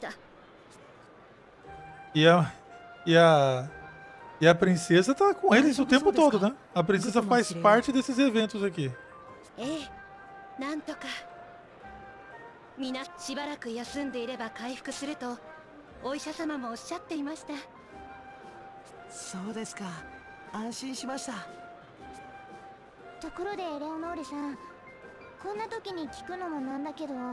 A: E a, e a e a princesa tá com eles o tempo todo, né? A princesa faz parte desses eventos aqui.
H: ええ、なんとか。みなしばらく休んでいれば回復するとお医者様もおっしゃっていました。
C: そうですか。安心しました。
E: ところでレオノーレさん、こんな時に聞くのもなんだけど、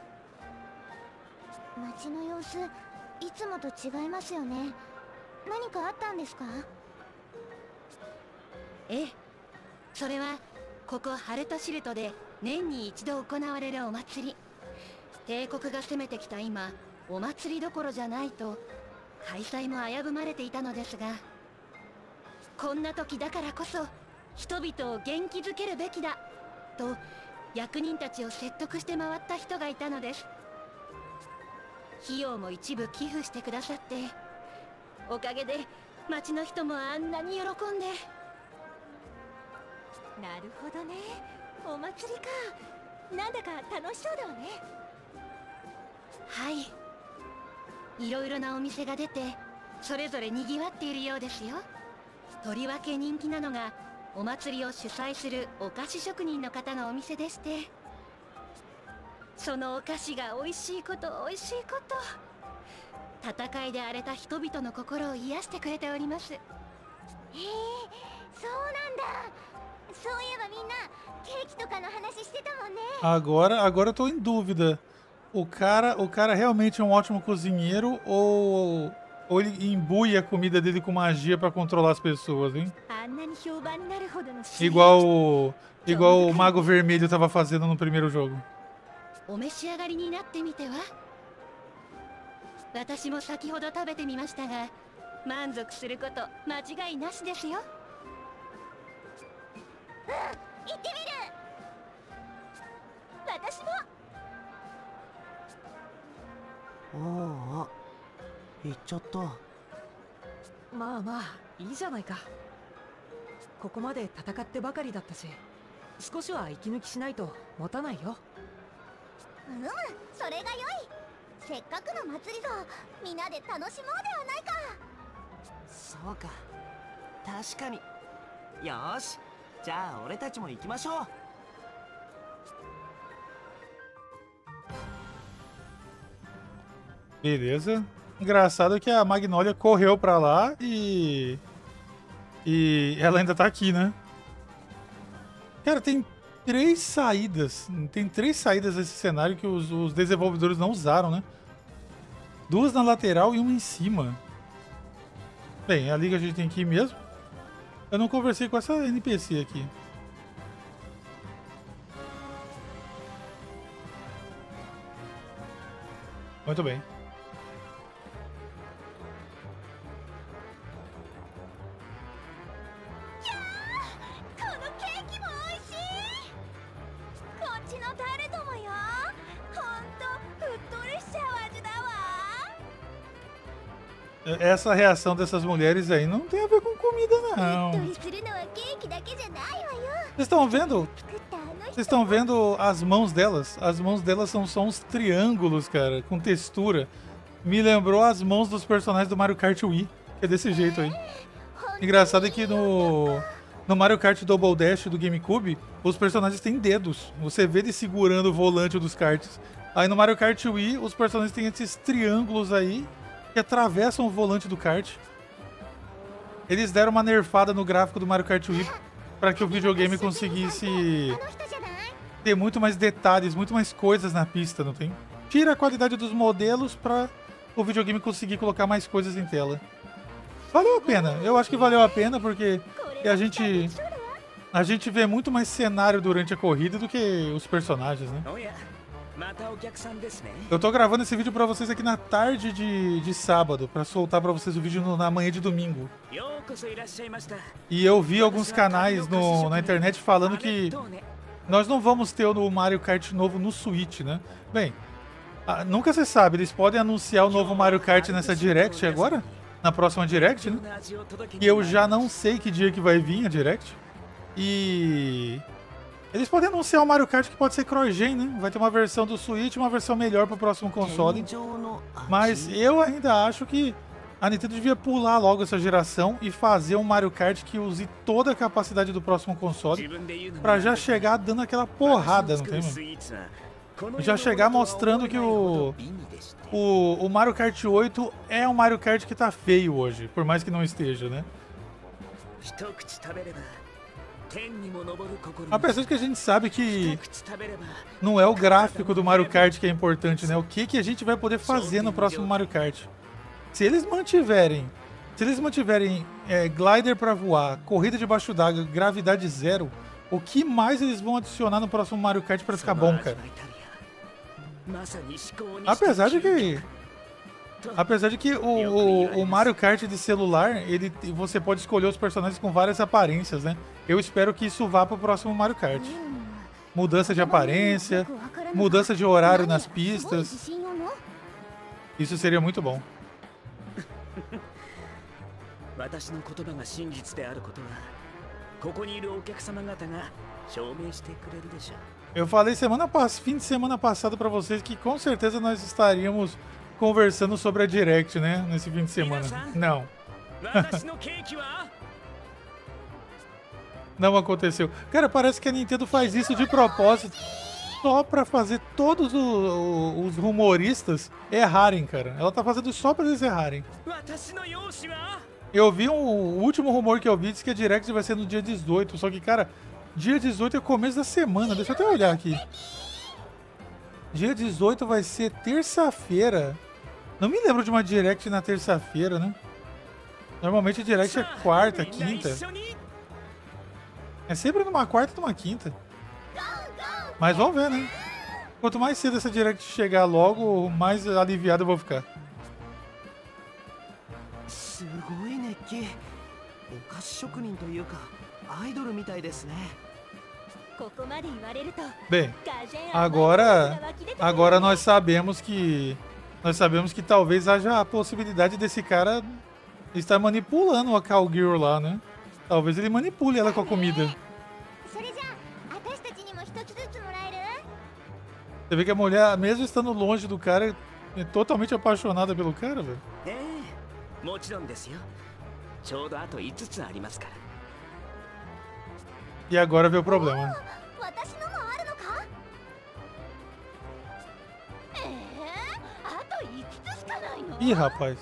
E: 街の様子いつもと違いますよね。何かあったんですか？
H: ええ、それはここハルトシルトで年に一度行われるお祭り。帝国が攻めてきた今、お祭りどころじゃないと開催も危ぶまれていたのですが、こんな時だからこそ人々を元気づけるべきだと役人たちを説得して回った人がいたのです。費用も一部寄付してくださって、おかげで町の人もあんなに喜んで。
D: なるほどね。お祭りか。なんだか楽しそうだわね。
H: はい。いろいろなお店が出て、それぞれ賑わっているようですよ。とりわけ人気なのがお祭りを主催するお菓子職人の方のお店でして、そのお菓子が美味しいこと美味しいこと、戦いで荒れた人々の心を癒してくれております。へえ、
E: そうなんだ。そういえばみんなケーキとかの話してたもんね。
A: Agora, agora eu tô em dúvida. O cara, o cara realmente é um ótimo cozinheiro ou, ou ele imbui a comida dele com magia pra controlar as pessoas, hein? Igual, o- igual o Mago Vermelho tava fazendo no primeiro jogo.
H: お召し上がりになってみては。私も先ほど食べてみましたが、満足すること間違いなしですよ。
E: うん、行ってみる。私も。
C: おお、行っちゃった。
F: まあまあいいじゃないか。ここまで戦ってばかりだったし、少しは息抜きしないと持たないよ。
E: うむ、それが良い。せっかくの祭りぞ、みんなで楽しもうではないか。
C: そうか、確かに。よーし、じゃあ俺たちも行きましょう。
A: Beleza. Engraçado que a Magnolia correu pra lá e... E ela ainda tá aqui, né? Cara, tem três saídas. Tem três saídas desse cenário que os, os desenvolvedores não usaram, né? Duas na lateral e uma em cima. Bem, a liga a gente tem que ir mesmo. Eu não conversei com essa N P C aqui. Muito bem. Essa reação dessas mulheres aí não tem a ver com comida, não. Vocês estão vendo? Vocês estão vendo as mãos delas? As mãos delas são só uns triângulos, cara, com textura. Me lembrou as mãos dos personagens do Mario Kart Wii, que é desse jeito aí. Engraçado é que no, no Mario Kart Double Dash do GameCube, os personagens têm dedos. Você vê eles segurando o volante dos karts. Aí no Mario Kart Wii, os personagens têm esses triângulos aí, que atravessam o volante do kart. Eles deram uma nerfada no gráfico do Mario Kart Wii para que o videogame conseguisse ter muito mais detalhes, muito mais coisas na pista, não tem? Tira a qualidade dos modelos para o videogame conseguir colocar mais coisas em tela. Valeu a pena. Eu acho que valeu a pena porque a gente a gente vê muito mais cenário durante a corrida do que os personagens, né? Eu tô gravando esse vídeo pra vocês aqui na tarde de, de sábado, pra soltar pra vocês o vídeo no, na manhã de domingo. E eu vi alguns canais no, na internet falando que nós não vamos ter o Mario Kart novo no Switch, né? Bem, a, nunca se sabe, eles podem anunciar o novo Mario Kart nessa Direct agora? Na próxima Direct, né? E eu já não sei que dia que vai vir a Direct. E... eles podem anunciar o Mario Kart que pode ser cross-gen, né? Vai ter uma versão do Switch e uma versão melhor pro próximo console. Mas eu ainda acho que a Nintendo devia pular logo essa geração e fazer um Mario Kart que use toda a capacidade do próximo console pra já chegar dando aquela porrada, não tem, mano? Já chegar mostrando que o, o, o Mario Kart oito é um Mario Kart que tá feio hoje, por mais que não esteja, né? Apesar de que a gente sabe que não é o gráfico do Mario Kart que é importante, né? O que, que a gente vai poder fazer no próximo Mario Kart. Se eles mantiverem, se eles mantiverem é, glider pra voar, corrida debaixo d'água, gravidade zero, o que mais eles vão adicionar no próximo Mario Kart pra ficar bom, cara? Apesar de que... Apesar de que o, o, o Mario Kart de celular, ele, você pode escolher os personagens com várias aparências, né? Eu espero que isso vá pro próximo Mario Kart. Mudança de aparência, mudança de horário nas pistas. Isso seria muito bom. Eu falei semana fim de semana passada pra vocês que com certeza nós estaríamos conversando sobre a Direct, né? Nesse fim de semana. Não. Não aconteceu. Cara, parece que a Nintendo faz isso de propósito só pra fazer todos os, os rumoristas errarem, cara. Ela tá fazendo só pra eles errarem. Eu vi um, o último rumor que eu vi diz que a Direct vai ser no dia dezoito. Só que, cara, dia dezoito é começo da semana. Deixa eu até olhar aqui. Dia dezoito vai ser terça-feira. Não me lembro de uma Direct na terça-feira, né? Normalmente a Direct é quarta, quinta. É sempre numa quarta e numa quinta. Mas vamos ver, né? Quanto mais cedo essa Direct chegar logo, mais aliviado eu vou ficar. Bem, agora, agora nós sabemos que nós sabemos que talvez haja a possibilidade desse cara estar manipulando a Cowgirl lá, né? Talvez ele manipule ela com a comida. Você vê que a mulher, mesmo estando longe do cara, é totalmente apaixonada pelo cara, velho. E agora vê o problema. Ih, rapaz.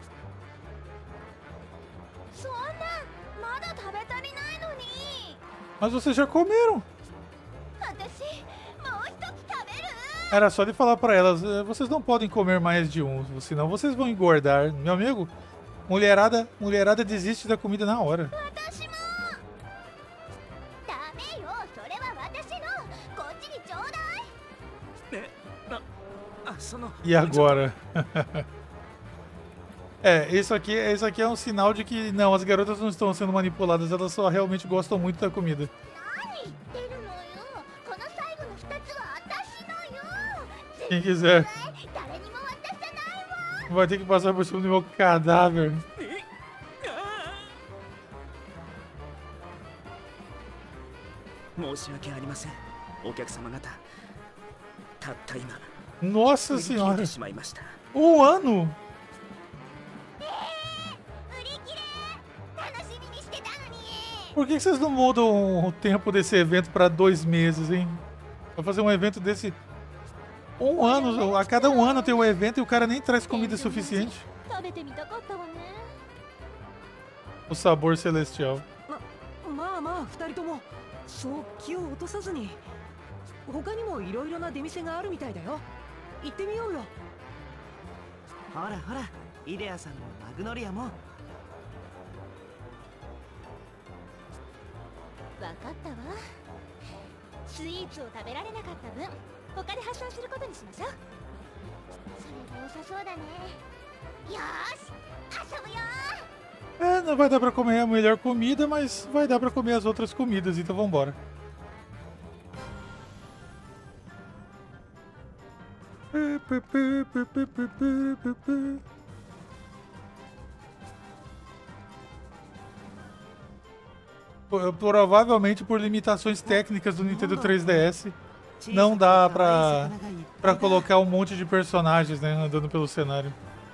E: そんなまだ食べ足りないのに。
A: Mas vocês já comeram.
E: 私もう一つ食べる。
A: Era só de falar pra elas, "Eh, vocês não podem comer mais de um, senão vocês vão engordar." Meu amigo, mulherada, mulherada desiste da comida na hora.
E: 私も。ダメよ、それは私の。こっちにちょうだい。
C: え、な、あ、その。
A: E agora? É, isso aqui, isso aqui é um sinal de que não, as garotas não estão sendo manipuladas, elas só realmente gostam muito da comida.
E: 何言ってるのよ。この最後の二つは私のよ。
A: Quem quiser
E: 誰にも渡さないわ。
A: vai ter que passar por cima do meu cadáver.
C: 申し訳ありません。お客様方。たった今。
A: Nossa
C: 売り切れ
A: senhora,
C: てしまいました。
A: um ano?
E: 売り切れ。楽しみにしてたのに。
A: Por que que vocês não mudam o tempo desse evento pra dois meses, hein? Vai fazer um evento desse... Um ano, a cada um ano tem um evento e o cara nem traz comida suficiente.
E: 食べてみたかったわね。
A: O sabor celestial.
F: まあまあ二人ともそう気を落とさずに。他にもいろいろな出店があるみたいだよ。行ってみようよ。
C: ほらほら、イデアさんのマグノリアも。
E: わかったわ。スイーツを食べられなかった分、他で発散することにしましょう。それが良さそうだね。よーし、遊ぶよ。
A: É, não vai dar pra comer a melhor comida, mas vai dar pra comer as outras comidas, então vambora. Provavelmente por limitações técnicas do Nintendo três D S, não dá pra, pra colocar um monte de personagens, né, andando pelo cenário.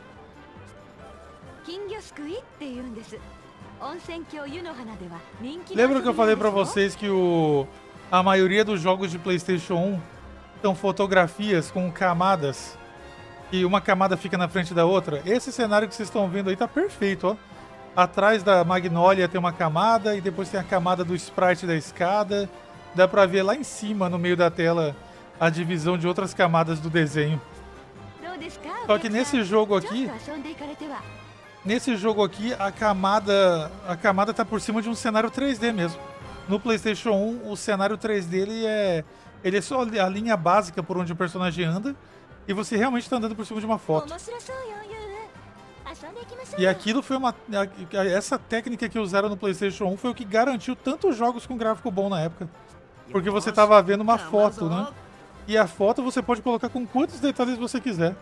H: 金魚すくいって言うんです。温泉郷湯の花では人気の
A: Lembra que eu falei
H: 遊び
A: pra
H: なんですよ。
A: vocês que o, a maioria dos jogos de PlayStation um são fotografias com camadas e uma camada fica na frente da outra? Esse cenário que vocês estão vendo aí tá perfeito, ó. Atrás da Magnolia tem uma camada e depois tem a camada do sprite da escada. Dá pra ver lá em cima, no meio da tela, a divisão de outras camadas do desenho.
H: どうですか？
A: Só que nesse jogo
H: ちょ
A: aqui,
H: っと遊んでいかれては。
A: nesse jogo aqui, a camada, a camada tá por cima de um cenário três D mesmo. No PlayStation um, o cenário três D ele é, ele é só a linha básica por onde o personagem anda e você realmente tá andando por cima de uma foto.
E: 面白そうよ、ユウ。遊んでいきましょう
A: E
E: よ。
A: aquilo foi uma, a- essa técnica que usaram no PlayStation um foi o que garantiu tantos jogos com gráfico bom na época. Porque você tava vendo uma foto, né? E a foto você pode colocar com quantos detalhes você quiser.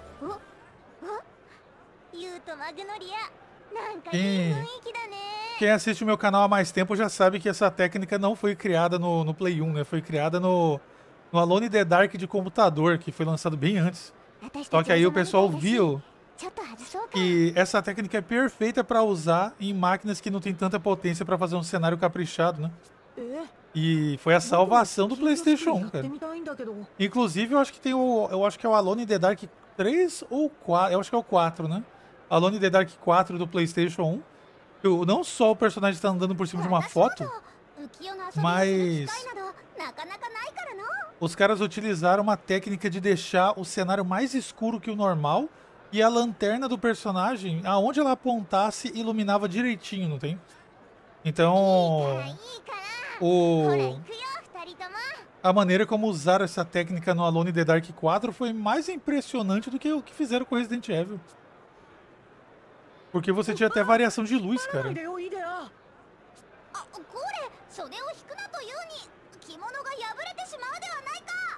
E: ユウとマグノリア。なんかいい
A: Quem,
E: 雰囲気だね。
A: quem assiste o meu canal há mais tempo já sabe que essa técnica não foi criada no, no Play um, né? Foi criada no, no Alone in the Dark de computador, que foi lançado bem antes.
E: 私
A: Só
E: た
A: que
E: ち
A: aí
E: は
A: o pessoal
E: まだだし
A: viu
E: ちょっと外そうか。
A: que essa técnica é perfeita para usar em máquinas que não tem tanta potência para fazer um cenário caprichado, né?
F: え
A: E foi a salvação do PlayStation um,
F: やって
A: cara.
F: みたいんだけど。
A: Inclusive, eu acho que tem o. Eu acho que é o Alone in the Dark três ou quatro. Eu acho que é o quatro, né? Alone in the Dark quatro do PlayStation um. Eu, não só o personagem tá andando por cima de uma
E: 私ほど
A: foto,
E: 浮世の遊びをする
A: mas
E: 機会などなかなかないからの。
A: os caras utilizaram uma técnica de deixar o cenário mais escuro que o normal e a lanterna do personagem, aonde ela apontasse, iluminava direitinho, não tem? Então,
E: いいから。
A: o,
E: ほら行くよ、二人とも。
A: a maneira como usaram essa técnica no Alone in the Dark quatro foi mais impressionante do que o que fizeram com Resident Evil. Porque você tinha até variação de luz,
F: な
A: cara.
F: いでよイデア。
E: あ、これ袖を引くなというに着物が破れてしまうではないか。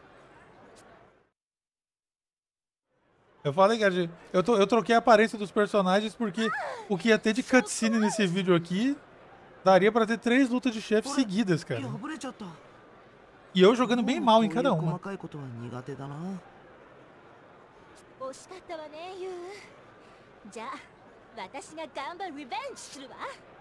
A: Eu falei, cara, eu, tô, eu troquei a aparência dos personagens porque o que ia ter de cutscene nesse vídeo aqui daria pra ter três lutas de chefe seguidas, cara.
C: 破れちゃった。
A: E eu jogando bem mal em cada
C: こういう細
A: uma.
C: かいことは苦手だな。
E: 惜しかったわね、ユウ。じゃあ私が頑張るリベンジするわ。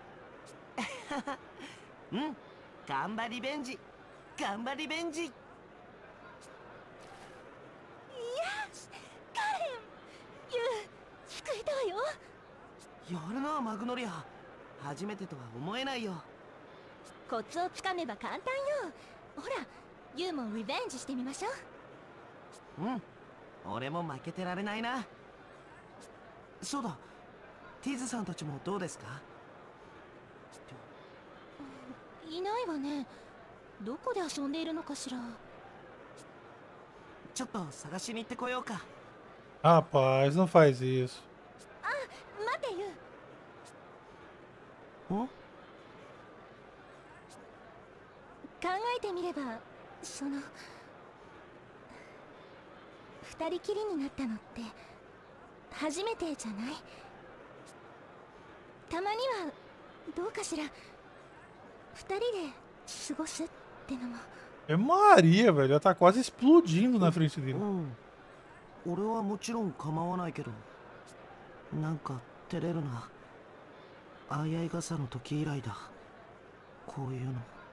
C: うん、頑張りベンジ。頑張りベンジ。
E: よし、カレン、ユウ、救えたわよ。
C: やるなマグノリア。初めてとは思えないよ。
E: コツをつかめば簡単よ。ほらユウもリベンジしてみましょう。
C: うん、俺も負けてられないな。そうだ、ティズさんたちもどうですか？
E: いないわね。どこで遊んでいるのかしら。
C: ちょっと探しに行ってこようか。
A: Rapaz, não faz isso.
E: 待ってユウ。
C: ん？
E: 考えてみれば、その二人きりになったのって初めてじゃない？たまにはどうかしら、二人で過ごすってのも。
A: É Maria, velho. Ela tá quase explodindo na frente
C: う
A: dele.
C: ん、俺はもちろん構わないけど、なんか照れるな。あいあい傘の時以来だ、こういうの。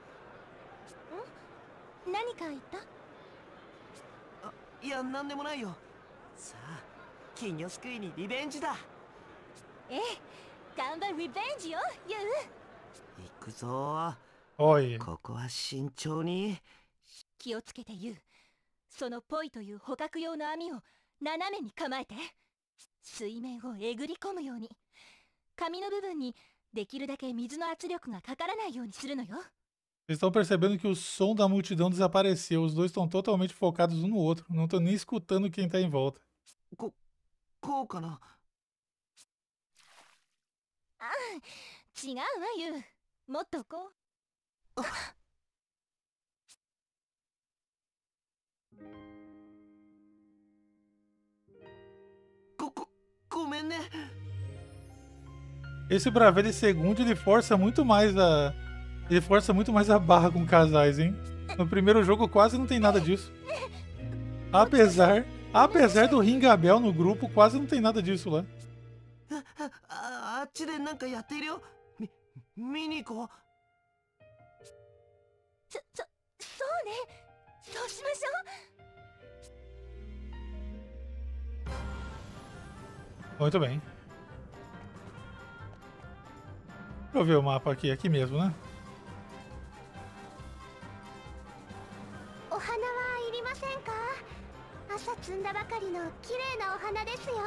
E: 何か言った？
C: あ、いや、なんでもないよ。さあ、金魚すくいにリベンジだ。
E: ええ、頑張るリベンジよユウ。
C: 行くぞ。
A: Olha.
C: ここは慎重に。
E: 気をつけてユウ。そのポイという捕獲用の網を斜めに構えて、水面をえぐり込むように。紙の部分にできるだけ水の圧力がかからないようにするのよ。
A: Vocês estão percebendo que o som da multidão desapareceu. Os dois estão totalmente focados um no outro. Não estão nem escutando quem tá em volta.
C: こ、こうかな。
E: ああ、違うわユウ。もっとこう。
C: ご、ご、ごめんね。
A: Esse Bravelli segundo, ele força muito mais a... Ele força muito mais a barra com casais, hein? No primeiro jogo quase não tem nada disso. Apesar... Apesar do Ringabel no grupo, quase não tem nada disso lá.
C: あ、あ、あっちでなんかやっているよ。み、見に行こう。
E: そ、そ、そうね。そうしましょう。
A: Muito bem. Deixa eu ver o mapa aqui, aqui mesmo, né?
E: お花はいりませんか？朝摘んだばかりの綺麗なお花ですよ。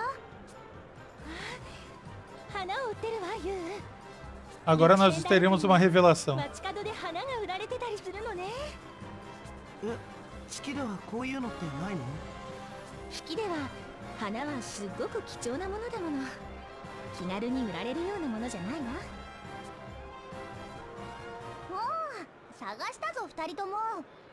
E: 花を売ってるわユウ。
A: Agora nós teremos uma revelação.
E: 街角で花が売られてたりするのね。
C: え、月ではこういうのってないの？
E: 引きでは花はすごく貴重なものだもの。気軽に売られるようなものじゃないわ。おお、探したぞ二人とも。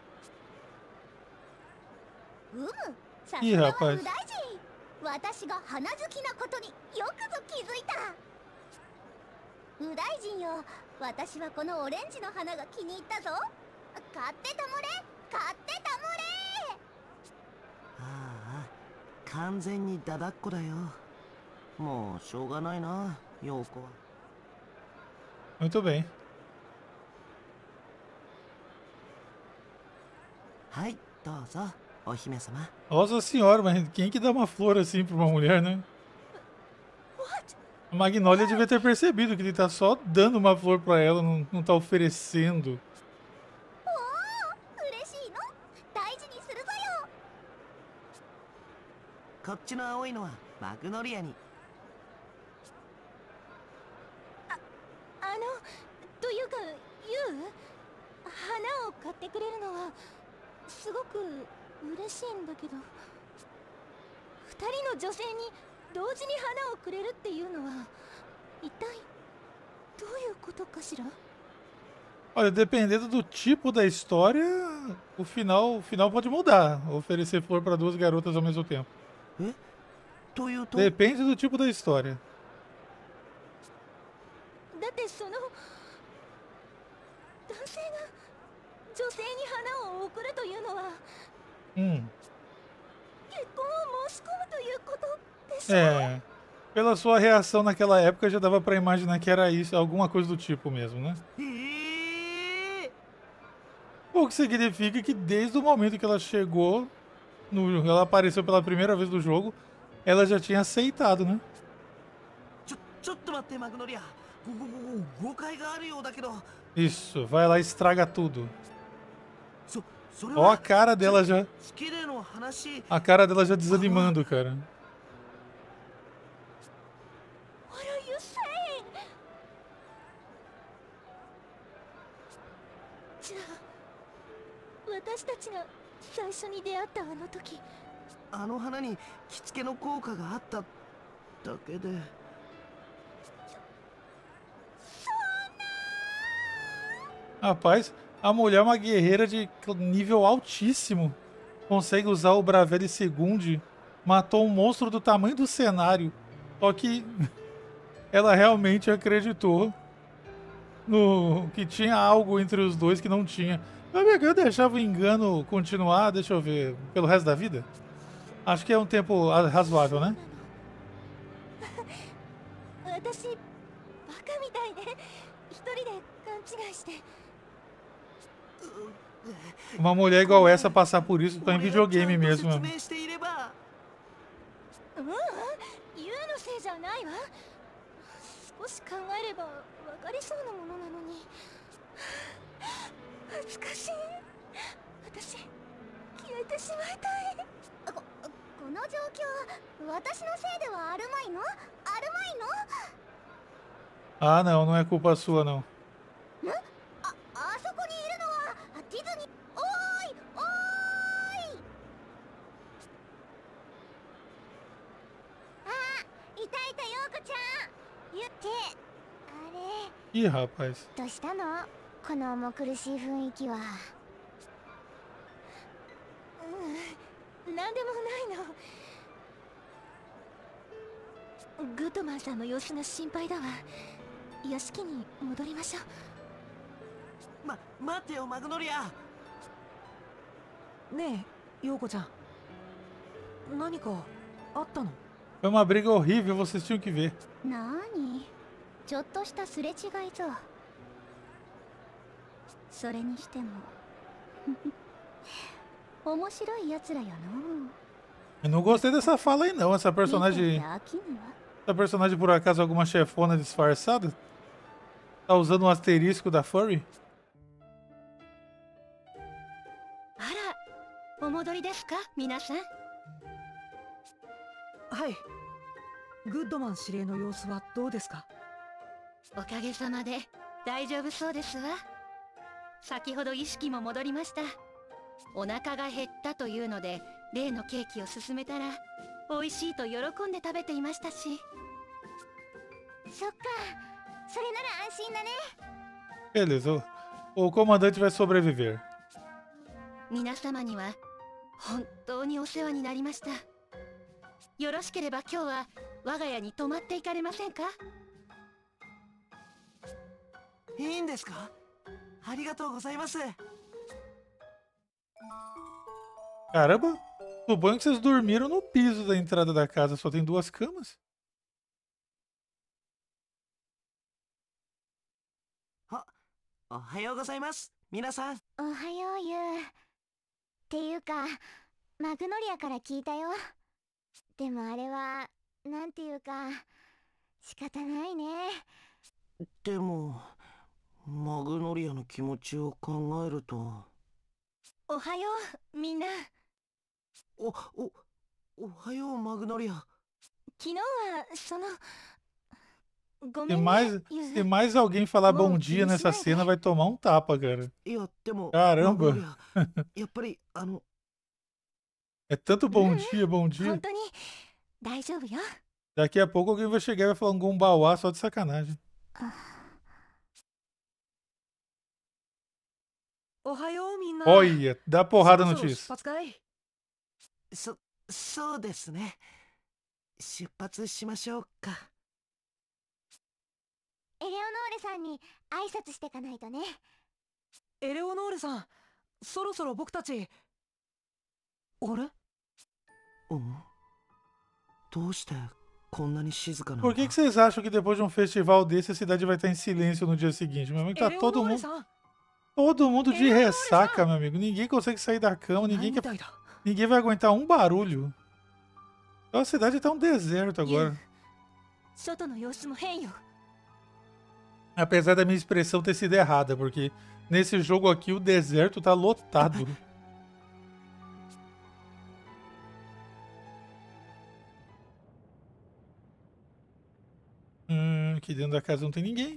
E: うむ、さすがは右大臣。私が花好きなことによくぞ気づいた。右大臣よ、私はこのオレンジの花が気に入ったぞ。買ってたもれ、買ってたもれ。
C: ああ、完全にダダっ子だよ。もうしょうがないな、陽子は。
A: Muito bem.
C: はい、どうぞ、お姫様。
A: Nossa senhora, mas quem que dá uma flor assim pra uma mulher, né? A Magnolia devia ter percebido que ele tá só dando uma flor pra ela, não, não tá oferecendo.
E: 嬉しいの？大事にするぞよ。
C: こっちの青いのはマグノリアに。
E: あ、あの、というか、ユウ、花を買ってくれるのはすごく嬉しいんだけど、二人の女性に同時に花をくれるっていうのは一体どういうことかしら？
A: Olha, dependendo do tipo da história, o final, o final pode mudar. Oferecer flor pra duas garotas ao mesmo tempo.
C: え？というと？
A: Depende do tipo da história.
E: だってその男性が女性に花を贈るというのは
A: Hum.
E: 結婚を申し込むということでしょ？
A: É. Pela sua reação naquela época já dava pra imaginar que era isso, alguma coisa do tipo mesmo, né?
C: ええー、
A: O que significa que desde o momento que ela chegou, no, ela apareceu pela primeira vez no jogo, ela já tinha aceitado, né?
C: ちょっと待ってマグノリア、ごごご誤解があるようだけど。
A: Isso, vai lá e estraga tudo.
C: そそれ
A: Ó a
C: は
A: cara dela já.
C: 月での話。
A: A cara dela já desanimando, cara.
E: What are you saying? じゃあ私たちが最初に出会ったあの時、
C: あの花に着付けの効果があっただけで。
A: Rapaz, a mulher é uma guerreira de nível altíssimo. Consegue usar o Bravelli Segundi. Matou um monstro do tamanho do cenário. Só que ela realmente acreditou no que tinha algo entre os dois que não tinha. Eu deixava o engano continuar, deixa eu ver, pelo resto da vida? Acho que é um tempo razoável, né?
E: 私バカみたいね。一人で勘違いして。
A: Uma mulher igual essa passar por isso tá em videogame mesmo.
E: うんうん、ユウのせいじゃないわ。少し考えればわかりそうなものなのに。恥ずかしい。私消えてしまいたい。
D: こ、この状況、私のせいではあるまいの？あるまいの？
A: Ah, não, não é culpa sua, não.
D: あ、あそこにいるのはディズニー。おーい、おーい。あ、いたいた、ヨーコちゃん。言って、あれ。
A: Ih, rapaz.
D: どうしたの？この重苦しい雰囲気は。
E: うん、なんでもないの。グッドマンさんの様子が心配だわ。屋敷に戻りましょう。
C: ま、待ってよマグノリア。
F: ねえ、ヨーコちゃん。何かあったの？
A: Foi uma briga horrível, vocês tinham que ver.
D: なーに？ちょっとしたすれ違いぞ。それにしても面白い奴らよの。
A: Eu não gostei dessa fala aí, não. Essa personagem. Essa personagem, por acaso, alguma chefona disfarçada? Tá usando um asterisco da Furry?
H: あら、お戻りですか、皆さん。
F: はい。グッドマン司令の様子はどうですか？
H: おかげさまで大丈夫そうですわ。先ほど意識も戻りました。お腹が減ったというので例のケーキを勧めたら美味しいと喜んで食べていましたし。
D: そっか、それなら安心だね。
A: Beleza, o, o comandante vai sobreviver.
H: 皆様には本当にお世話になりました。よろしければ今日は我が家に泊まっていかれませんか？
C: いいんですか？ありがとうございます。
A: Caramba, suponho que vocês dormiram no piso da entrada da casa, só tem duas camas.
C: あ、おはようございます、皆さん。
D: おはようユウ。っていうか、マグノリアから聞いたよ。でもあれは、なんていうか、仕方ないね。
C: でも、マグノリアの気持ちを考えると。
E: おはよう、みんな。
C: お、お、おはようマグノリア。
E: 昨日は、その。
A: Se mais, se mais alguém falar bom dia nessa cena, vai tomar um tapa, cara. Caramba! É tanto bom dia, bom dia. Daqui a pouco alguém vai chegar e vai falar um gombauá só de sacanagem. Olha, dá porrada no Tis.
C: そ、そうですね。出発しましょうか。
D: エレオノーレさんに挨拶してかないとね。
F: エレオノーレさん、そろそろ僕たち。あれ？
C: うん？どうしてこんなに静かなの？
A: Por que que vocês acham que depois de um festival desse a cidade vai estar em silêncio no dia seguinte? Meu amigo, tá todo mundo. Todo mundo de ressaca, meu amigo. Ninguém consegue sair da cama, ninguém quer. Ninguém vai aguentar um barulho. Então a cidade tá um deserto agora.
F: 外の様子も変よ。
A: Apesar da minha expressão ter sido errada, porque nesse jogo aqui o deserto tá lotado. Hum, aqui dentro da casa não tem ninguém.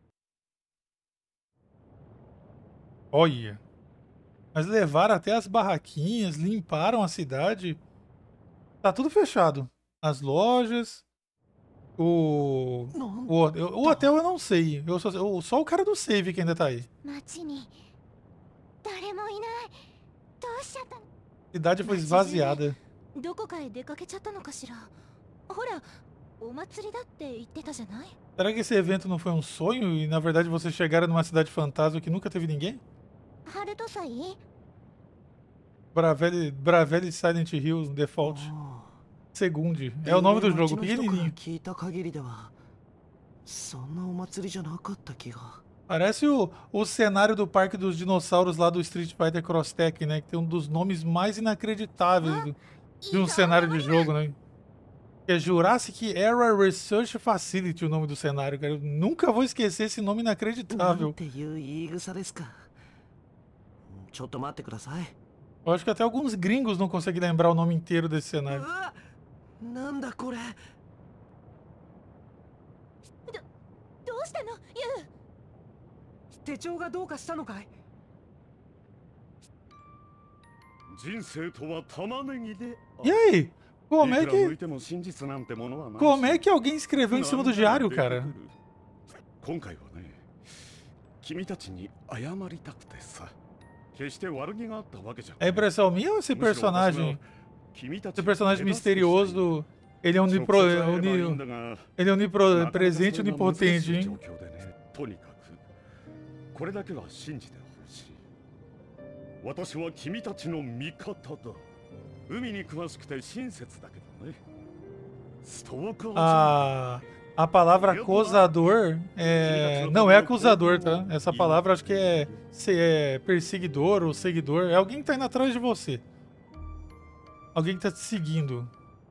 A: Olha. Mas levaram até as barraquinhas, limparam a cidade. Tá tudo fechado. As lojas. O. O, o hotel eu não sei. Eu só, eu, só o cara do save que ainda tá aí.
D: 街に誰もいない。どうしちゃったの？
A: A cidade foi esvaziada.
E: どこかへ出かけちゃったのかしら。ほら、お祭りだって言ってたじゃない？
A: Será que esse evento não foi um sonho e na verdade vocês chegaram numa cidade fantasma que nunca teve ninguém?
D: ハルト祭？
A: Bravely, Bravely Silent Hill Default. Segundo. É o nome do jogo, pequenininho.
C: 聞いた限りではそんなお祭りじゃなかった気が。
A: Parece o, o cenário do Parque dos Dinossauros lá do Street Fighter Cross Tag, né? Que tem um dos nomes mais inacreditáveis do, de um cenário de jogo, né? Que é Jurassic Era Research Facility o nome do cenário, cara. Eu nunca vou esquecer esse nome
C: なん
A: inacreditável.
C: ていう言い草ですか。ちょっと待ってください。
A: Eu acho que até alguns gringos não conseguem lembrar o nome inteiro desse cenário.
C: うわ、なんだこれ。
E: どうしたの、ユウ？
F: 手帳がどうかしたのかい？
B: 人生とは玉ねぎで。
A: E aí? Como é
B: いくら向
A: que,
B: いても真実なんてものはないし
A: como é que alguém escreveu em cima do diário, cara?
B: 今回はね、君たちに謝りたくてさ。決して悪気があったわけじゃ
A: É impressão minha ou esse personagem? Esse personagem misterioso, ele é onipro, uni, ele é onipresente e onipotente, hein?
B: とにかくこれだけは信じてほしい。私は君たちの味方だ。海に詳しくて親切だけどね。ストーカーじゃない。
A: A, a palavra acusador é, não é acusador, tá? Essa palavra acho que é, se é perseguidor ou seguidor. É alguém que tá indo atrás de você. Alguém que tá te seguindo.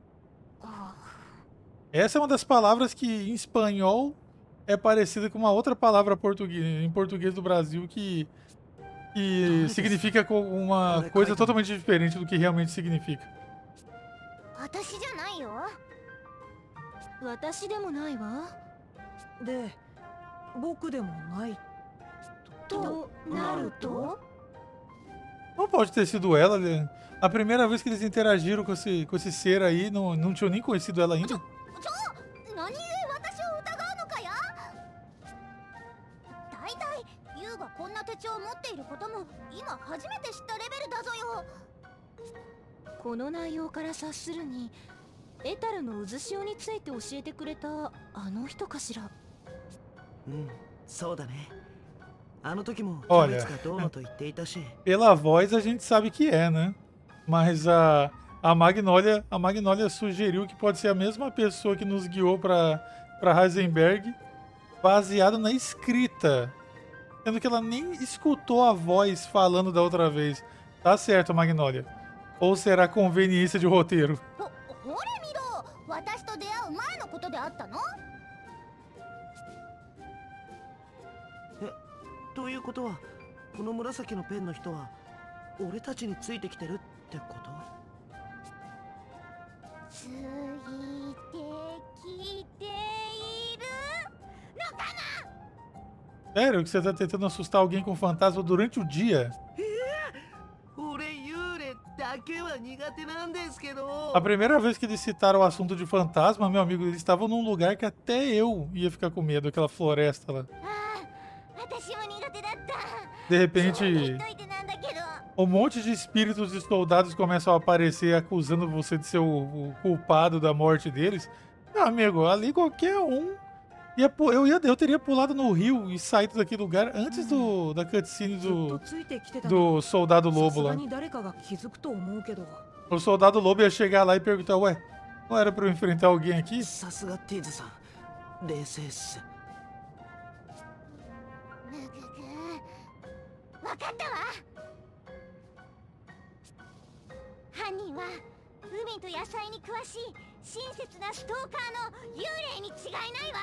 A: Essa é uma das palavras que em espanhol é parecida com uma outra palavra português, em português do Brasil que, que significa uma coisa totalmente diferente do que realmente significa.
D: 私じゃないよ。
E: 私でもないわ。
F: で、僕でもない
E: となると？
A: Não pode ter sido ela, né? A primeira vez que eles interagiram com esse, com esse ser aí, não, não tinham nem conhecido ela ainda.
E: 何故私を疑うのかや？大体ユウがこんな手帳を持っていることも今初めて知ったレベルだぞよ。この内容から察するに、エタルの渦潮について教えてくれたあの人かしら。
C: うん、そうだね。あの時も
A: Olha,
C: キャベツがどうのと言っていたし。
A: pela voz a gente sabe que é, né? Mas a, a Magnolia, a Magnolia sugeriu que pode ser a mesma pessoa que nos guiou para para Heisenberg, baseado na escrita, sendo que ela nem escutou a voz falando da outra vez. Tá certo, Magnolia. Ou será conveniência de roteiro?
E: ほ、ほれ見ろ。私と出会う前のことであったの？
C: ということは、この紫のペンの人は俺たちについてきてるってこと？
D: ついてきているのかな？
A: Sério que você tá tentando assustar alguém com fantasma durante o dia?
C: 俺幽霊だけは苦手なんですけど。
A: A primeira vez que eles citaram o assunto de fantasma, meu amigo, eles estavam num lugar que até eu ia ficar com medo, aquela floresta lá.
D: 私も苦手だった。
A: De repente,
D: 言っといてなんだけど。
A: um monte de espíritos de soldados começam a aparecer acusando você de ser o, o culpado da morte deles. Meu amigo, ali qualquer um ia, pu- eu, ia, eu teria pulado no rio e saído daquele lugar antes do, da cutscene
F: ずっと
A: do,
F: ついてきてたの。
A: do soldado
F: さ
A: lobo
F: すが
A: lá.
F: に誰かが気づくと思うけど。
A: O soldado lobo ia chegar lá e perguntar, ué, não era pra eu enfrentar alguém aqui?
C: さすがティーズさん、冷静っす。
D: ムググ、わかったわ。犯人は海と野菜に詳しい親切なストーカーの幽霊に違いないわ。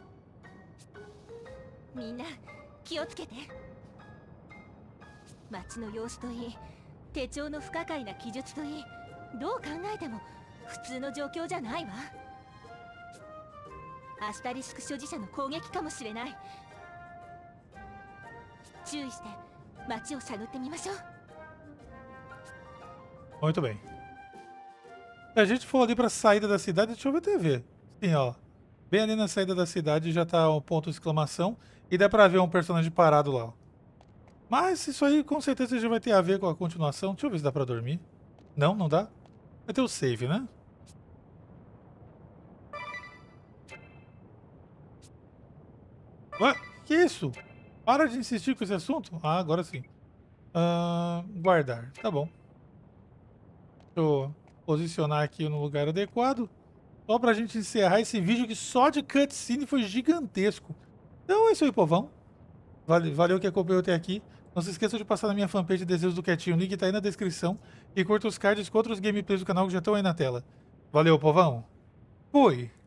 H: みんな気をつけて。街の様子といい、手帳の不可解な記述といい、どう考えても普通の状況じゃないわ。アスタリスク所持者の攻撃かもしれない。注意して街を探ってみましょう。
A: Muito bem. A gente for ali pra saída da cidade, deixa eu ver a T V. Sim, ó. Bem ali na saída da cidade já tá um ponto de exclamação. E dá pra ver um personagem parado lá, ó. Mas isso aí com certeza já vai ter a ver com a continuação. Deixa eu ver se dá pra dormir. Não, não dá? Vai ter o save, né? Ué, que isso? Para de insistir com esse assunto. Ah, agora sim. Ah, guardar, tá bom. Deixa eu posicionar aqui no lugar adequado. Só pra gente encerrar esse vídeo que só de cutscene foi gigantesco. Então é isso aí, povão. Valeu, valeu que acompanhou até aqui. Não se esqueça de passar na minha fanpage Desejos do Quietinho. O link tá aí na descrição. E curta os cards com outros gameplays do canal que já estão aí na tela. Valeu, povão. Fui.